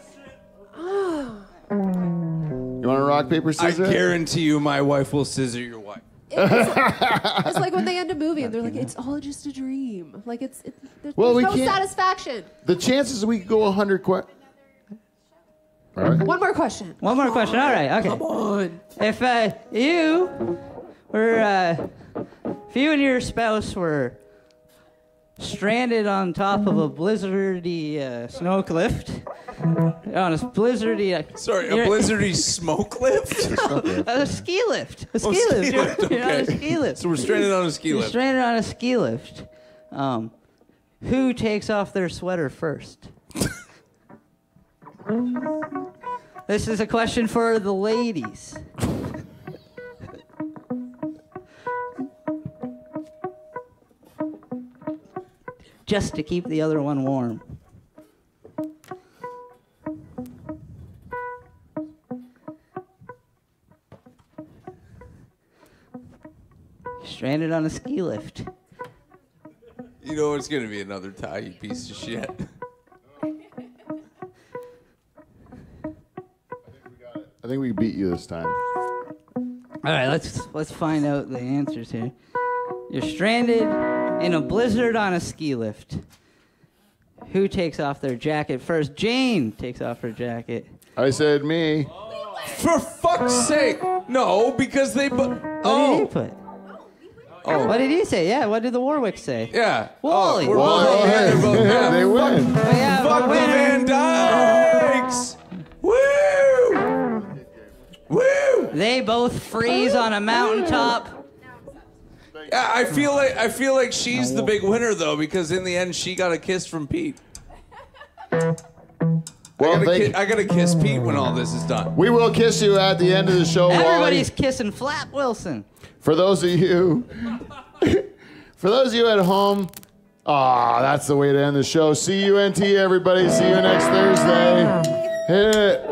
You want to rock paper I scissors? it? guarantee you, my wife will scissor your wife. It's like when they end a movie and they're like, it's all just a dream. Like it's. It, there's Well, there's we no can't- satisfaction. The chances we could go a hundred questions. All right. One more question. One more question. All right. Okay. Come on. If uh, you were, uh, if you and your spouse were stranded on top of a blizzardy uh, snow cliff, on a blizzardy. Uh, Sorry, a you're- blizzardy smoke lift? a ski lift. A ski Oh, lift. ski You're- lift, you're on a okay. ski lift. So we're stranded on a ski You're lift. stranded on a ski lift. Um, who takes off their sweater first? This is a question for the ladies. Just to keep the other one warm. Stranded on a ski lift. You know it's going to be another tie, you piece of shit. I think we beat you this time. All right, let's let's find out the answers here. You're stranded in a blizzard on a ski lift. Who takes off their jacket first? Jane takes off her jacket. I said me. For fuck's sake! No, because they. Bu- What did he oh, put? oh, What did he say? Yeah, what did the Warwicks say? yeah. Wally. Oh, we're Well, both, yeah, they're both, yeah, they win. Oh, yeah, Fuck the winner. Van Dykes! Woo! Woo! They both freeze on a mountaintop. Yeah, I feel like I feel like she's the big winner though, because in the end she got a kiss from Pete. Well, I, gotta thank- ki- I gotta kiss Pete when all this is done. we will kiss you at the end of the show, Everybody's Wally. kissing Flap Wilson. For those of you, for those of you at home, ah, that's the way to end the show. C U N T, everybody. See you next Thursday. Hit it.